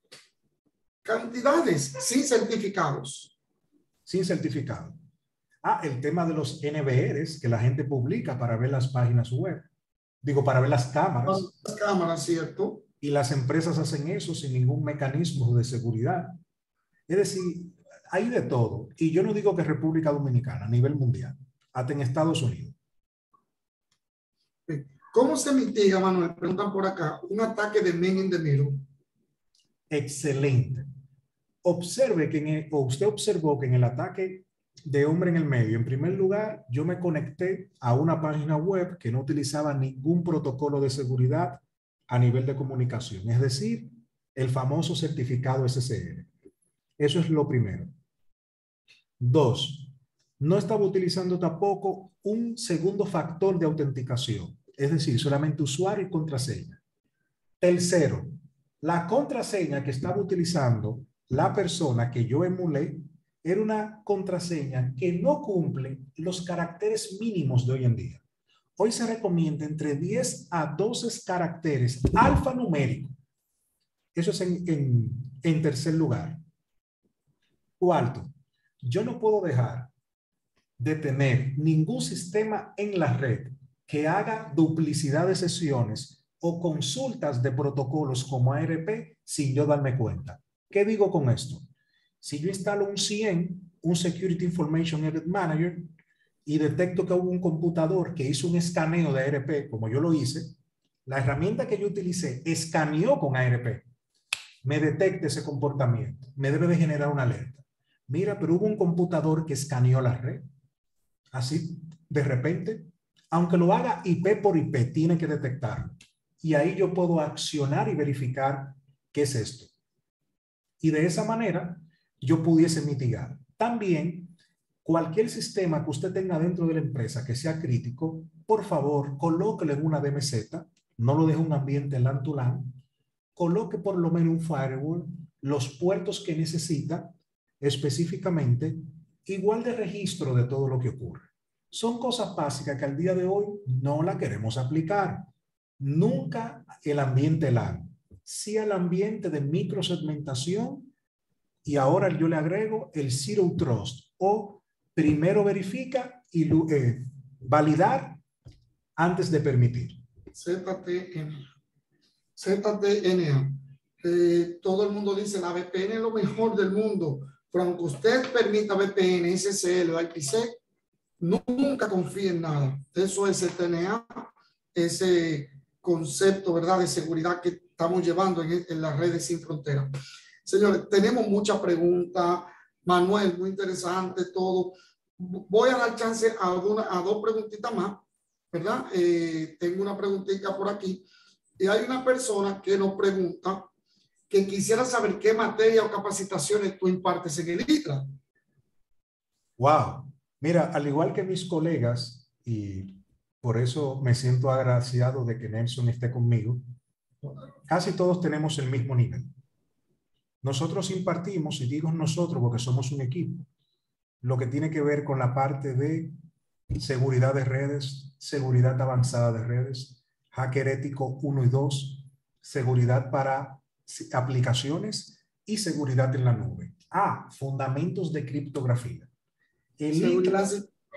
Cantidades sin certificados. Sin certificado. El tema de los NVRs que la gente publica para ver las páginas web. Digo, para ver las cámaras. Las cámaras, ¿cierto? Y las empresas hacen eso sin ningún mecanismo de seguridad. Es decir, hay de todo. Y yo no digo que República Dominicana, a nivel mundial, hasta en Estados Unidos. ¿Cómo se mitiga, Manuel? Preguntan por acá, un ataque de man in the middle. Excelente. Observe que usted observó que en el ataque de hombre en el medio, en primer lugar, yo me conecté a una página web que no utilizaba ningún protocolo de seguridad a nivel de comunicación, es decir, el famoso certificado SSL. Eso es lo primero. 2, no estaba utilizando tampoco un segundo factor de autenticación, es decir, solamente usuario y contraseña. Tercero, la contraseña que estaba utilizando la persona que yo emulé era una contraseña que no cumple los caracteres mínimos de hoy en día. Hoy se recomienda entre 10 a 12 caracteres alfanuméricos. Eso es en tercer lugar. Cuarto, yo no puedo dejar de tener ningún sistema en la red que haga duplicidad de sesiones o consultas de protocolos como ARP sin yo darme cuenta. ¿Qué digo con esto? Si yo instalo un CIEM, un Security Information Edit Manager, y detecto que hubo un computador que hizo un escaneo de ARP, como yo lo hice, la herramienta que yo utilicé escaneó con ARP, me detecta ese comportamiento, me debe de generar una alerta. Mira, pero hubo un computador que escaneó la red. Así, de repente, aunque lo haga IP por IP, tiene que detectarlo. Y ahí yo puedo accionar y verificar qué es esto. Y de esa manera, yo pudiese mitigar. También, cualquier sistema que usted tenga dentro de la empresa que sea crítico, por favor, colóquelo en una DMZ, no lo deje en un ambiente LAN to LAN, coloque por lo menos un firewall, los puertos que necesita, específicamente, igual de registro de todo lo que ocurre. Son cosas básicas que al día de hoy no la queremos aplicar. Nunca el ambiente LAN, sí al ambiente de microsegmentación, y ahora yo le agrego el Zero Trust, o primero verifica y validar antes de permitir. ZTNA. Todo el mundo dice la VPN es lo mejor del mundo, pero aunque usted permita VPN, SSL o IPsec, nunca confíe en nada. Eso es ZTNA, ese concepto, ¿verdad?, de seguridad que estamos llevando en las redes sin fronteras. Señores, tenemos muchas preguntas. Manuel, muy interesante todo. Voy a dar chance a dos preguntitas más, ¿verdad? Tengo una preguntita por aquí. Y hay una persona que nos pregunta que quisiera saber qué materia o capacitaciones tú impartes en el ITRA. Wow. Mira, al igual que mis colegas, y por eso me siento agraciado de que Nelson esté conmigo, casi todos tenemos el mismo nivel. Nosotros impartimos, y digo nosotros porque somos un equipo, lo que tiene que ver con la parte de seguridad de redes, seguridad avanzada de redes, hacker ético 1 y 2, seguridad para aplicaciones y seguridad en la nube. Fundamentos de criptografía. El ITRA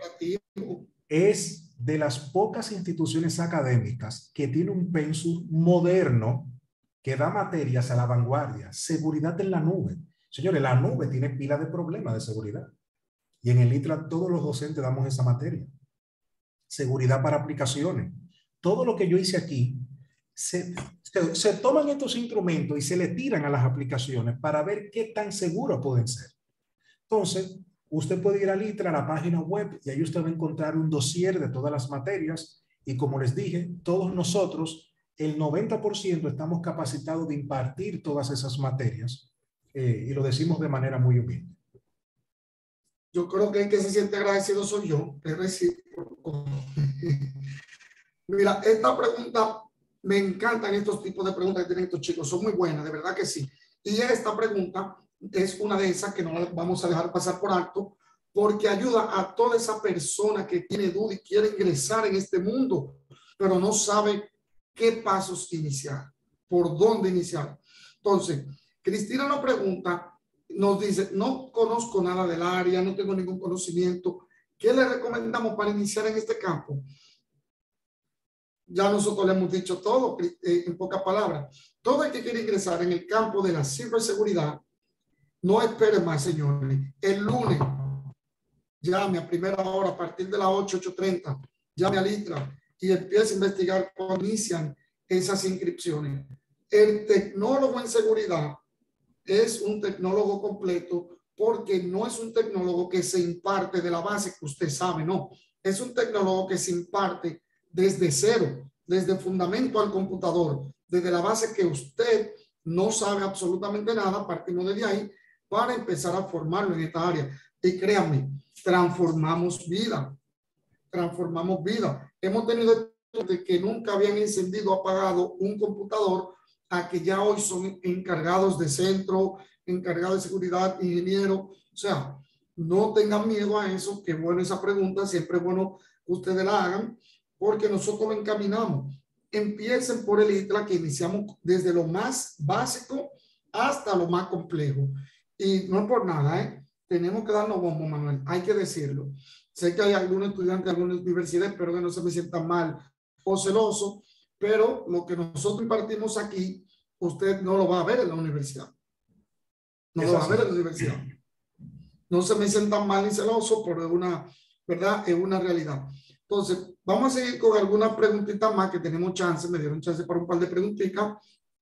es de las pocas instituciones académicas que tiene un pensum moderno que da materias a la vanguardia. Seguridad en la nube. Señores, la nube tiene pila de problemas de seguridad. Y en el ITRA todos los docentes damos esa materia. Seguridad para aplicaciones. Todo lo que yo hice aquí, se toman estos instrumentos y se le tiran a las aplicaciones para ver qué tan seguros pueden ser. Entonces, usted puede ir al ITRA, a la página web, y ahí usted va a encontrar un dossier de todas las materias. Y como les dije, todos nosotros, el 90% estamos capacitados de impartir todas esas materias. Y lo decimos de manera muy humilde. Yo creo que el que se siente agradecido soy yo. Es recíproco. Mira, esta pregunta, me encantan estos tipos de preguntas que tienen estos chicos. Son muy buenas, de verdad que sí. Y esta pregunta es una de esas que no la vamos a dejar pasar por alto, porque ayuda a toda esa persona que tiene duda y quiere ingresar en este mundo, pero no sabe qué pasos iniciar, por dónde iniciar. Entonces, Cristina nos pregunta, nos dice, no conozco nada del área, no tengo ningún conocimiento. ¿Qué le recomendamos para iniciar en este campo? Ya nosotros le hemos dicho todo en pocas palabras. Todo el que quiere ingresar en el campo de la ciberseguridad, no espere más, señores. El lunes, llame a primera hora, a partir de las 8:30, llame al ITRA y empiece a investigar cuando inician esas inscripciones. El tecnólogo en seguridad es un tecnólogo completo, porque no es un tecnólogo que se imparte de la base que usted sabe, no. Es un tecnólogo que se imparte desde cero, desde fundamento al computador, desde la base que usted no sabe absolutamente nada, partimos desde ahí para empezar a formarlo en esta área. Y créanme, transformamos vida. Transformamos vida. Hemos tenido de que nunca habían encendido o apagado un computador a que ya hoy son encargados de centro, encargados de seguridad, ingeniero. O sea, no tengan miedo a eso, que bueno esa pregunta, siempre es bueno que ustedes la hagan, porque nosotros lo encaminamos. Empiecen por el ITLA, que iniciamos desde lo más básico hasta lo más complejo. Y no es por nada, ¿eh? Tenemos que darnos bombo, Manuel, hay que decirlo. Sé que hay algunos estudiantes de algunas universidades, pero que no se me sientan mal o celoso, pero lo que nosotros impartimos aquí, usted no lo va a ver en la universidad. No lo va a ver en la universidad. No se me sientan mal ni celoso, pero es una, ¿verdad? Es una realidad. Entonces, vamos a seguir con algunas preguntitas más que tenemos chance, me dieron chance para un par de preguntitas.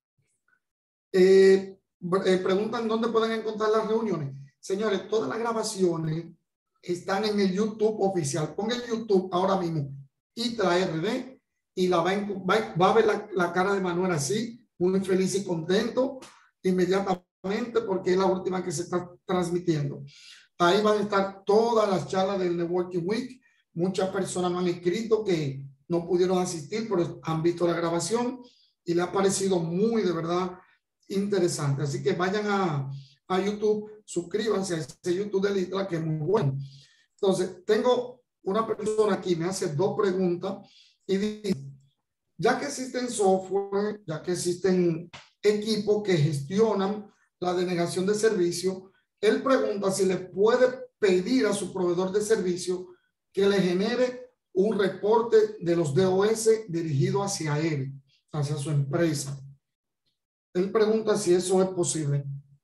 Preguntan dónde pueden encontrar las reuniones. Señores, todas las grabaciones están en el YouTube oficial. Ponga en YouTube ahora mismo ITLA RD y va a ver la cara de Manuel así, muy feliz y contento inmediatamente, porque es la última que se está transmitiendo. Ahí van a estar todas las charlas del Networking Week. Muchas personas me han escrito que no pudieron asistir, pero han visto la grabación y le ha parecido muy, de verdad, interesante. Así que vayan a YouTube, suscríbanse a ese YouTube del ITLA, que es muy bueno. Entonces, tengo una persona aquí, me hace dos preguntas y dice, ya que existen software, ya que existen equipos que gestionan la denegación de servicio, él pregunta si le puede pedir a su proveedor de servicio que le genere un reporte de los DOS dirigido hacia él, hacia su empresa. Él pregunta si eso es posible.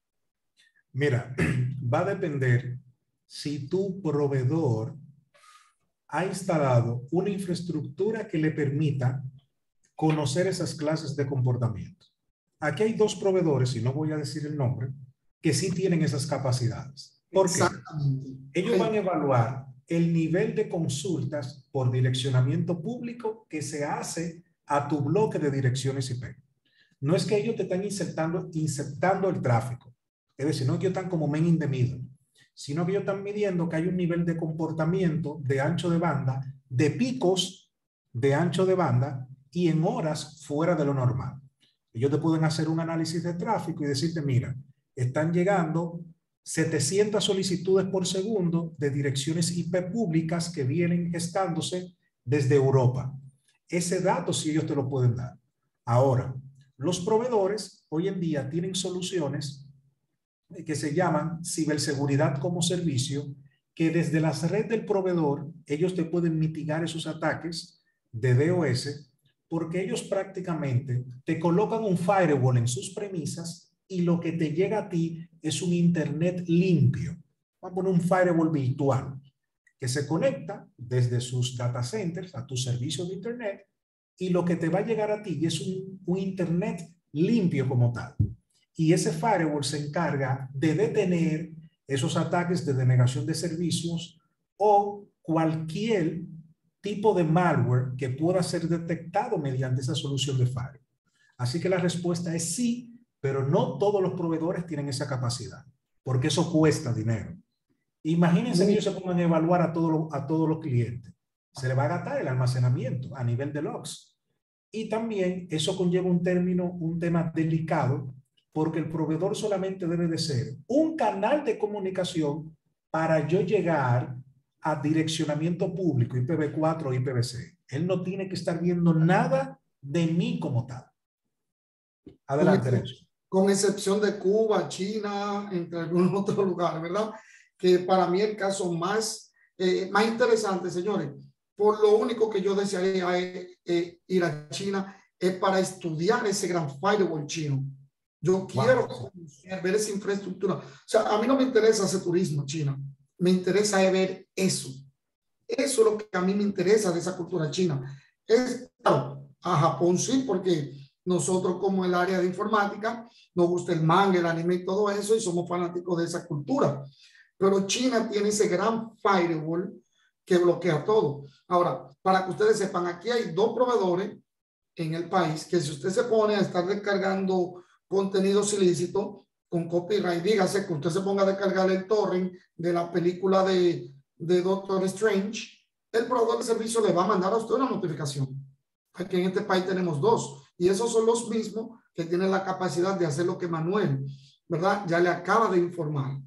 Mira, va a depender si tu proveedor ha instalado una infraestructura que le permita conocer esas clases de comportamiento. Aquí hay dos proveedores, y no voy a decir el nombre, que sí tienen esas capacidades. ¿Por qué? Ellos van a evaluar el nivel de consultas por direccionamiento público que se hace a tu bloque de direcciones IP. No es que ellos te están insertando el tráfico, es decir, no es que ellos están como man in the middle, sino que ellos están midiendo que hay un nivel de comportamiento de ancho de banda, de picos de ancho de banda y en horas fuera de lo normal. Ellos te pueden hacer un análisis de tráfico y decirte, mira, están llegando 700 solicitudes por segundo de direcciones IP públicas que vienen gestándose desde Europa. Ese dato sí ellos te lo pueden dar. Ahora, los proveedores hoy en día tienen soluciones que se llaman ciberseguridad como servicio, que desde la red del proveedor ellos te pueden mitigar esos ataques de DOS, porque ellos prácticamente te colocan un firewall en sus premisas y lo que te llega a ti es un internet limpio. Vamos a poner un firewall virtual que se conecta desde sus data centers a tu servicio de internet y lo que te va a llegar a ti es un internet limpio como tal. Y ese firewall se encarga de detener esos ataques de denegación de servicios o cualquier tipo de malware que pueda ser detectado mediante esa solución de firewall. Así que la respuesta es sí, pero no todos los proveedores tienen esa capacidad, porque eso cuesta dinero. Imagínense que ellos se pongan a evaluar a todos los clientes. Se le va a gastar el almacenamiento a nivel de logs. Y también eso conlleva un tema delicado, porque el proveedor solamente debe de ser un canal de comunicación para yo llegar a direccionamiento público, IPv4 o IPv6. Él no tiene que estar viendo nada de mí como tal. Adelante, Nelson. Con excepción de Cuba, China, entre algunos otros lugares, ¿verdad? Que para mí el caso más interesante, señores, por lo único que yo desearía ir a China es para estudiar ese gran firewall chino. Yo quiero ver esa infraestructura. O sea, a mí no me interesa hacer turismo en China. Me interesa ver eso. Eso es lo que a mí me interesa de esa cultura china. Es claro, a Japón sí, porque Nosotros como el área de informática, nos gusta el manga, el anime y todo eso y somos fanáticos de esa cultura. Pero China tiene ese gran firewall que bloquea todo. Ahora, para que ustedes sepan, aquí hay 2 proveedores en el país que si usted se pone a estar descargando contenidos ilícitos con copyright, dígase que usted se ponga a descargar el torrent de la película de Doctor Strange, el proveedor de servicio le va a mandar a usted una notificación. Aquí en este país tenemos 2 y esos son los mismos que tienen la capacidad de hacer lo que Manuel, ¿verdad? Ya le acaba de informar.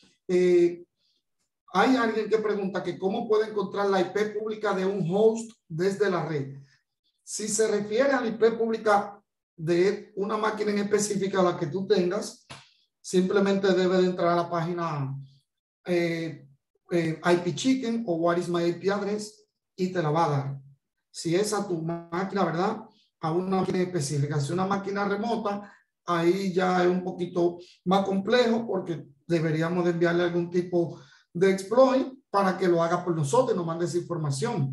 Hay alguien que pregunta que cómo puede encontrar la IP pública de un host desde la red. Si se refiere a la IP pública de una máquina en específica a la que tú tengas, simplemente debe de entrar a la página IP Chicken o What is my IP address y te la va a dar. Si es a tu máquina, ¿verdad? A una máquina específica. Si es una máquina remota, ahí ya es un poquito más complejo porque deberíamos de enviarle algún tipo de exploit para que lo haga por nosotros y nos mande esa información.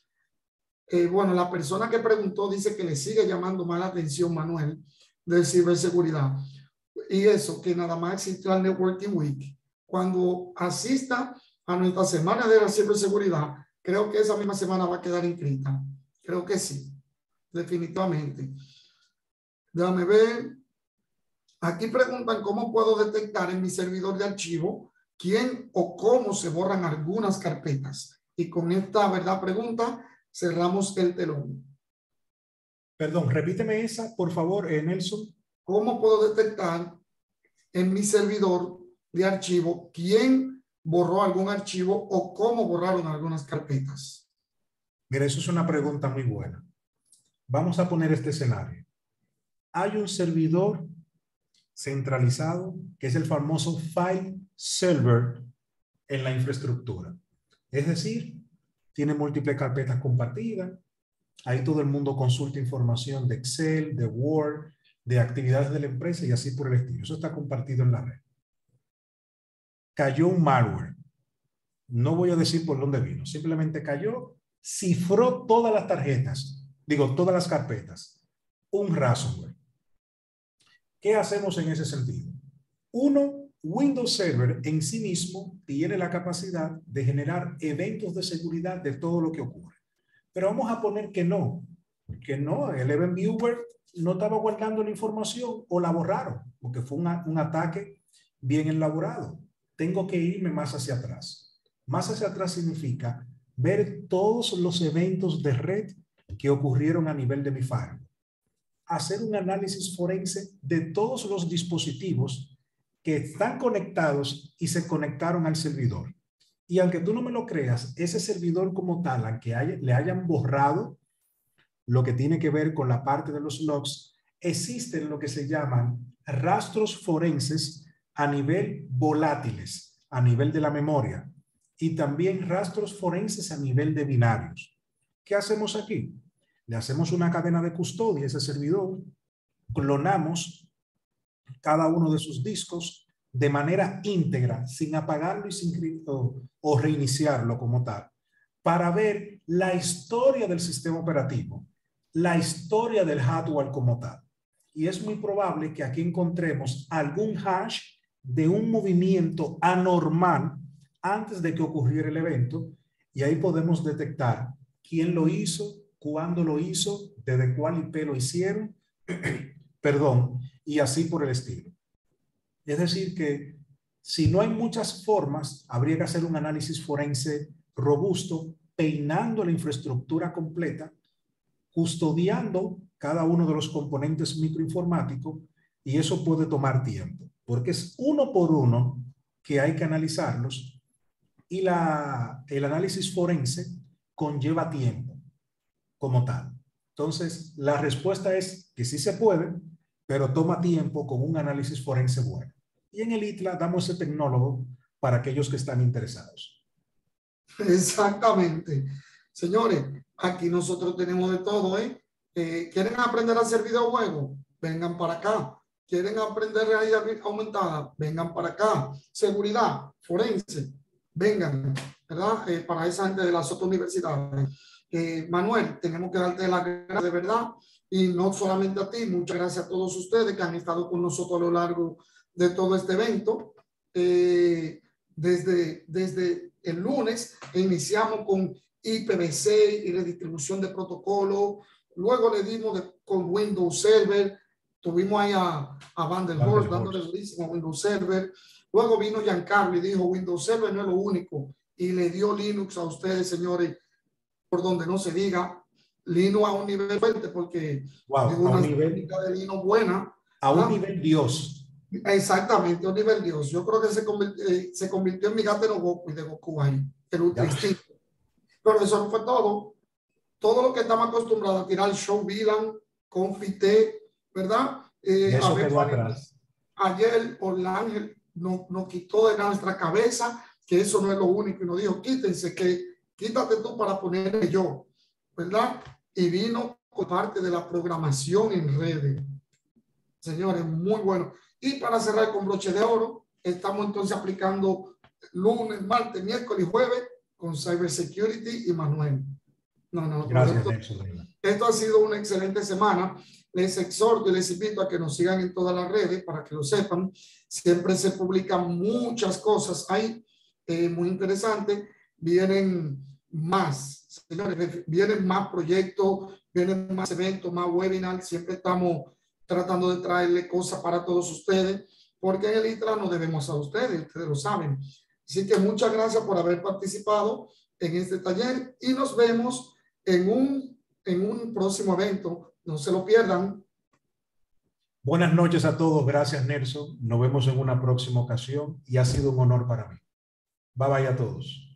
Bueno, la persona que preguntó dice que le sigue llamando más la atención, Manuel, de ciberseguridad. Y eso, que nada más existió el Networking Week. Cuando asista a nuestra semana de la ciberseguridad, creo que esa misma semana va a quedar inscrita. Creo que sí, definitivamente. Déjame ver. Aquí preguntan cómo puedo detectar en mi servidor de archivo quién o cómo se borran algunas carpetas. Y con esta, ¿verdad?, pregunta, cerramos el telón. Perdón, repíteme esa, por favor, Nelson. ¿Cómo puedo detectar en mi servidor de archivo quién borró algún archivo o cómo borraron algunas carpetas? Mira, eso es una pregunta muy buena. Vamos a poner este escenario. Hay un servidor centralizado que es el famoso file server en la infraestructura. Es decir, tiene múltiples carpetas compartidas. Ahí todo el mundo consulta información de Excel, de Word, de actividades de la empresa y así por el estilo. Eso está compartido en la red. Cayó un malware. No voy a decir por dónde vino. Simplemente cayó, cifró todas las tarjetas, todas las carpetas. Un ransomware. ¿Qué hacemos en ese sentido? Uno, Windows Server en sí mismo tiene la capacidad de generar eventos de seguridad de todo lo que ocurre. Pero vamos a poner que no, el Event Viewer no estaba guardando la información o la borraron, porque fue un ataque bien elaborado. Tengo que irme más hacia atrás. Más hacia atrás significa ver todos los eventos de red que ocurrieron a nivel de mi firewall. Hacer un análisis forense de todos los dispositivos que están conectados y se conectaron al servidor. Y aunque tú no me lo creas, ese servidor como tal, aunque le hayan borrado lo que tiene que ver con la parte de los logs, existen lo que se llaman rastros forenses a nivel volátiles, a nivel de la memoria, y también rastros forenses a nivel de binarios. ¿Qué hacemos aquí? Le hacemos una cadena de custodia a ese servidor, clonamos cada uno de sus discos de manera íntegra, sin apagarlo y sin o reiniciarlo como tal, para ver la historia del sistema operativo, la historia del hardware como tal. Y es muy probable que aquí encontremos algún hash de un movimiento anormal antes de que ocurriera el evento, y ahí podemos detectar quién lo hizo, cuándo lo hizo, desde cuál IP lo hicieron, perdón, y así por el estilo. Es decir que si no hay muchas formas, habría que hacer un análisis forense robusto, peinando la infraestructura completa, custodiando cada uno de los componentes microinformáticos, y eso puede tomar tiempo, porque es uno por uno que hay que analizarlos, y el análisis forense conlleva tiempo como tal. Entonces, la respuesta es que sí se puede, pero toma tiempo con un análisis forense bueno. Y en el ITLA damos ese tecnólogo para aquellos que están interesados. Exactamente. Señores, aquí nosotros tenemos de todo, ¿eh? ¿Quieren aprender a hacer videojuegos? Vengan para acá. ¿Quieren aprender realidad aumentada? Vengan para acá. Seguridad, forense, vengan, ¿verdad? Para esa gente de las otras universidades. Manuel, tenemos que darte las gracias de verdad Y no solamente a ti, muchas gracias a todos ustedes que han estado con nosotros a lo largo de todo este evento. Desde el lunes iniciamos con IPv6 y redistribución de protocolo. Luego le dimos con Windows Server. Tuvimos ahí a Van der Horst dándole durísimo a Windows Server. Luego vino Giancarlo y dijo, Windows Server no es lo único. Y le dio Linux a ustedes, señores, por donde no se diga. Linux a un nivel fuerte porque wow, una técnica de Linux buena. A un nivel Dios. Exactamente, a un nivel Dios. Yo creo que se convirtió en mi gato no Goku y de Goku ahí, el ultra instinto. Pero eso no fue todo. Todo lo que estamos acostumbrados a tirar show VLAN, confite, ¿verdad? Eso quedó atrás. Ayer Orlando nos quitó de nuestra cabeza que eso no es lo único y nos dijo, quítate tú para ponerme yo, ¿verdad? Y vino con parte de la programación en redes. Señores, muy bueno. Y para cerrar con broche de oro, estamos entonces aplicando lunes, martes, miércoles y jueves con Cybersecurity y Manuel. Gracias, Nelson. Esto ha sido una excelente semana. Les exhorto y les invito a que nos sigan en todas las redes para que lo sepan. Siempre se publican muchas cosas ahí, muy interesantes. Vienen más, señores, vienen más proyectos, vienen más eventos, más webinars. Siempre estamos tratando de traerle cosas para todos ustedes, porque en el ITRA nos debemos a ustedes lo saben. Así que muchas gracias por haber participado en este taller y nos vemos en un próximo evento. No se lo pierdan. Buenas noches a todos. Gracias, Nelson. Nos vemos en una próxima ocasión y ha sido un honor para mí. Bye bye a todos.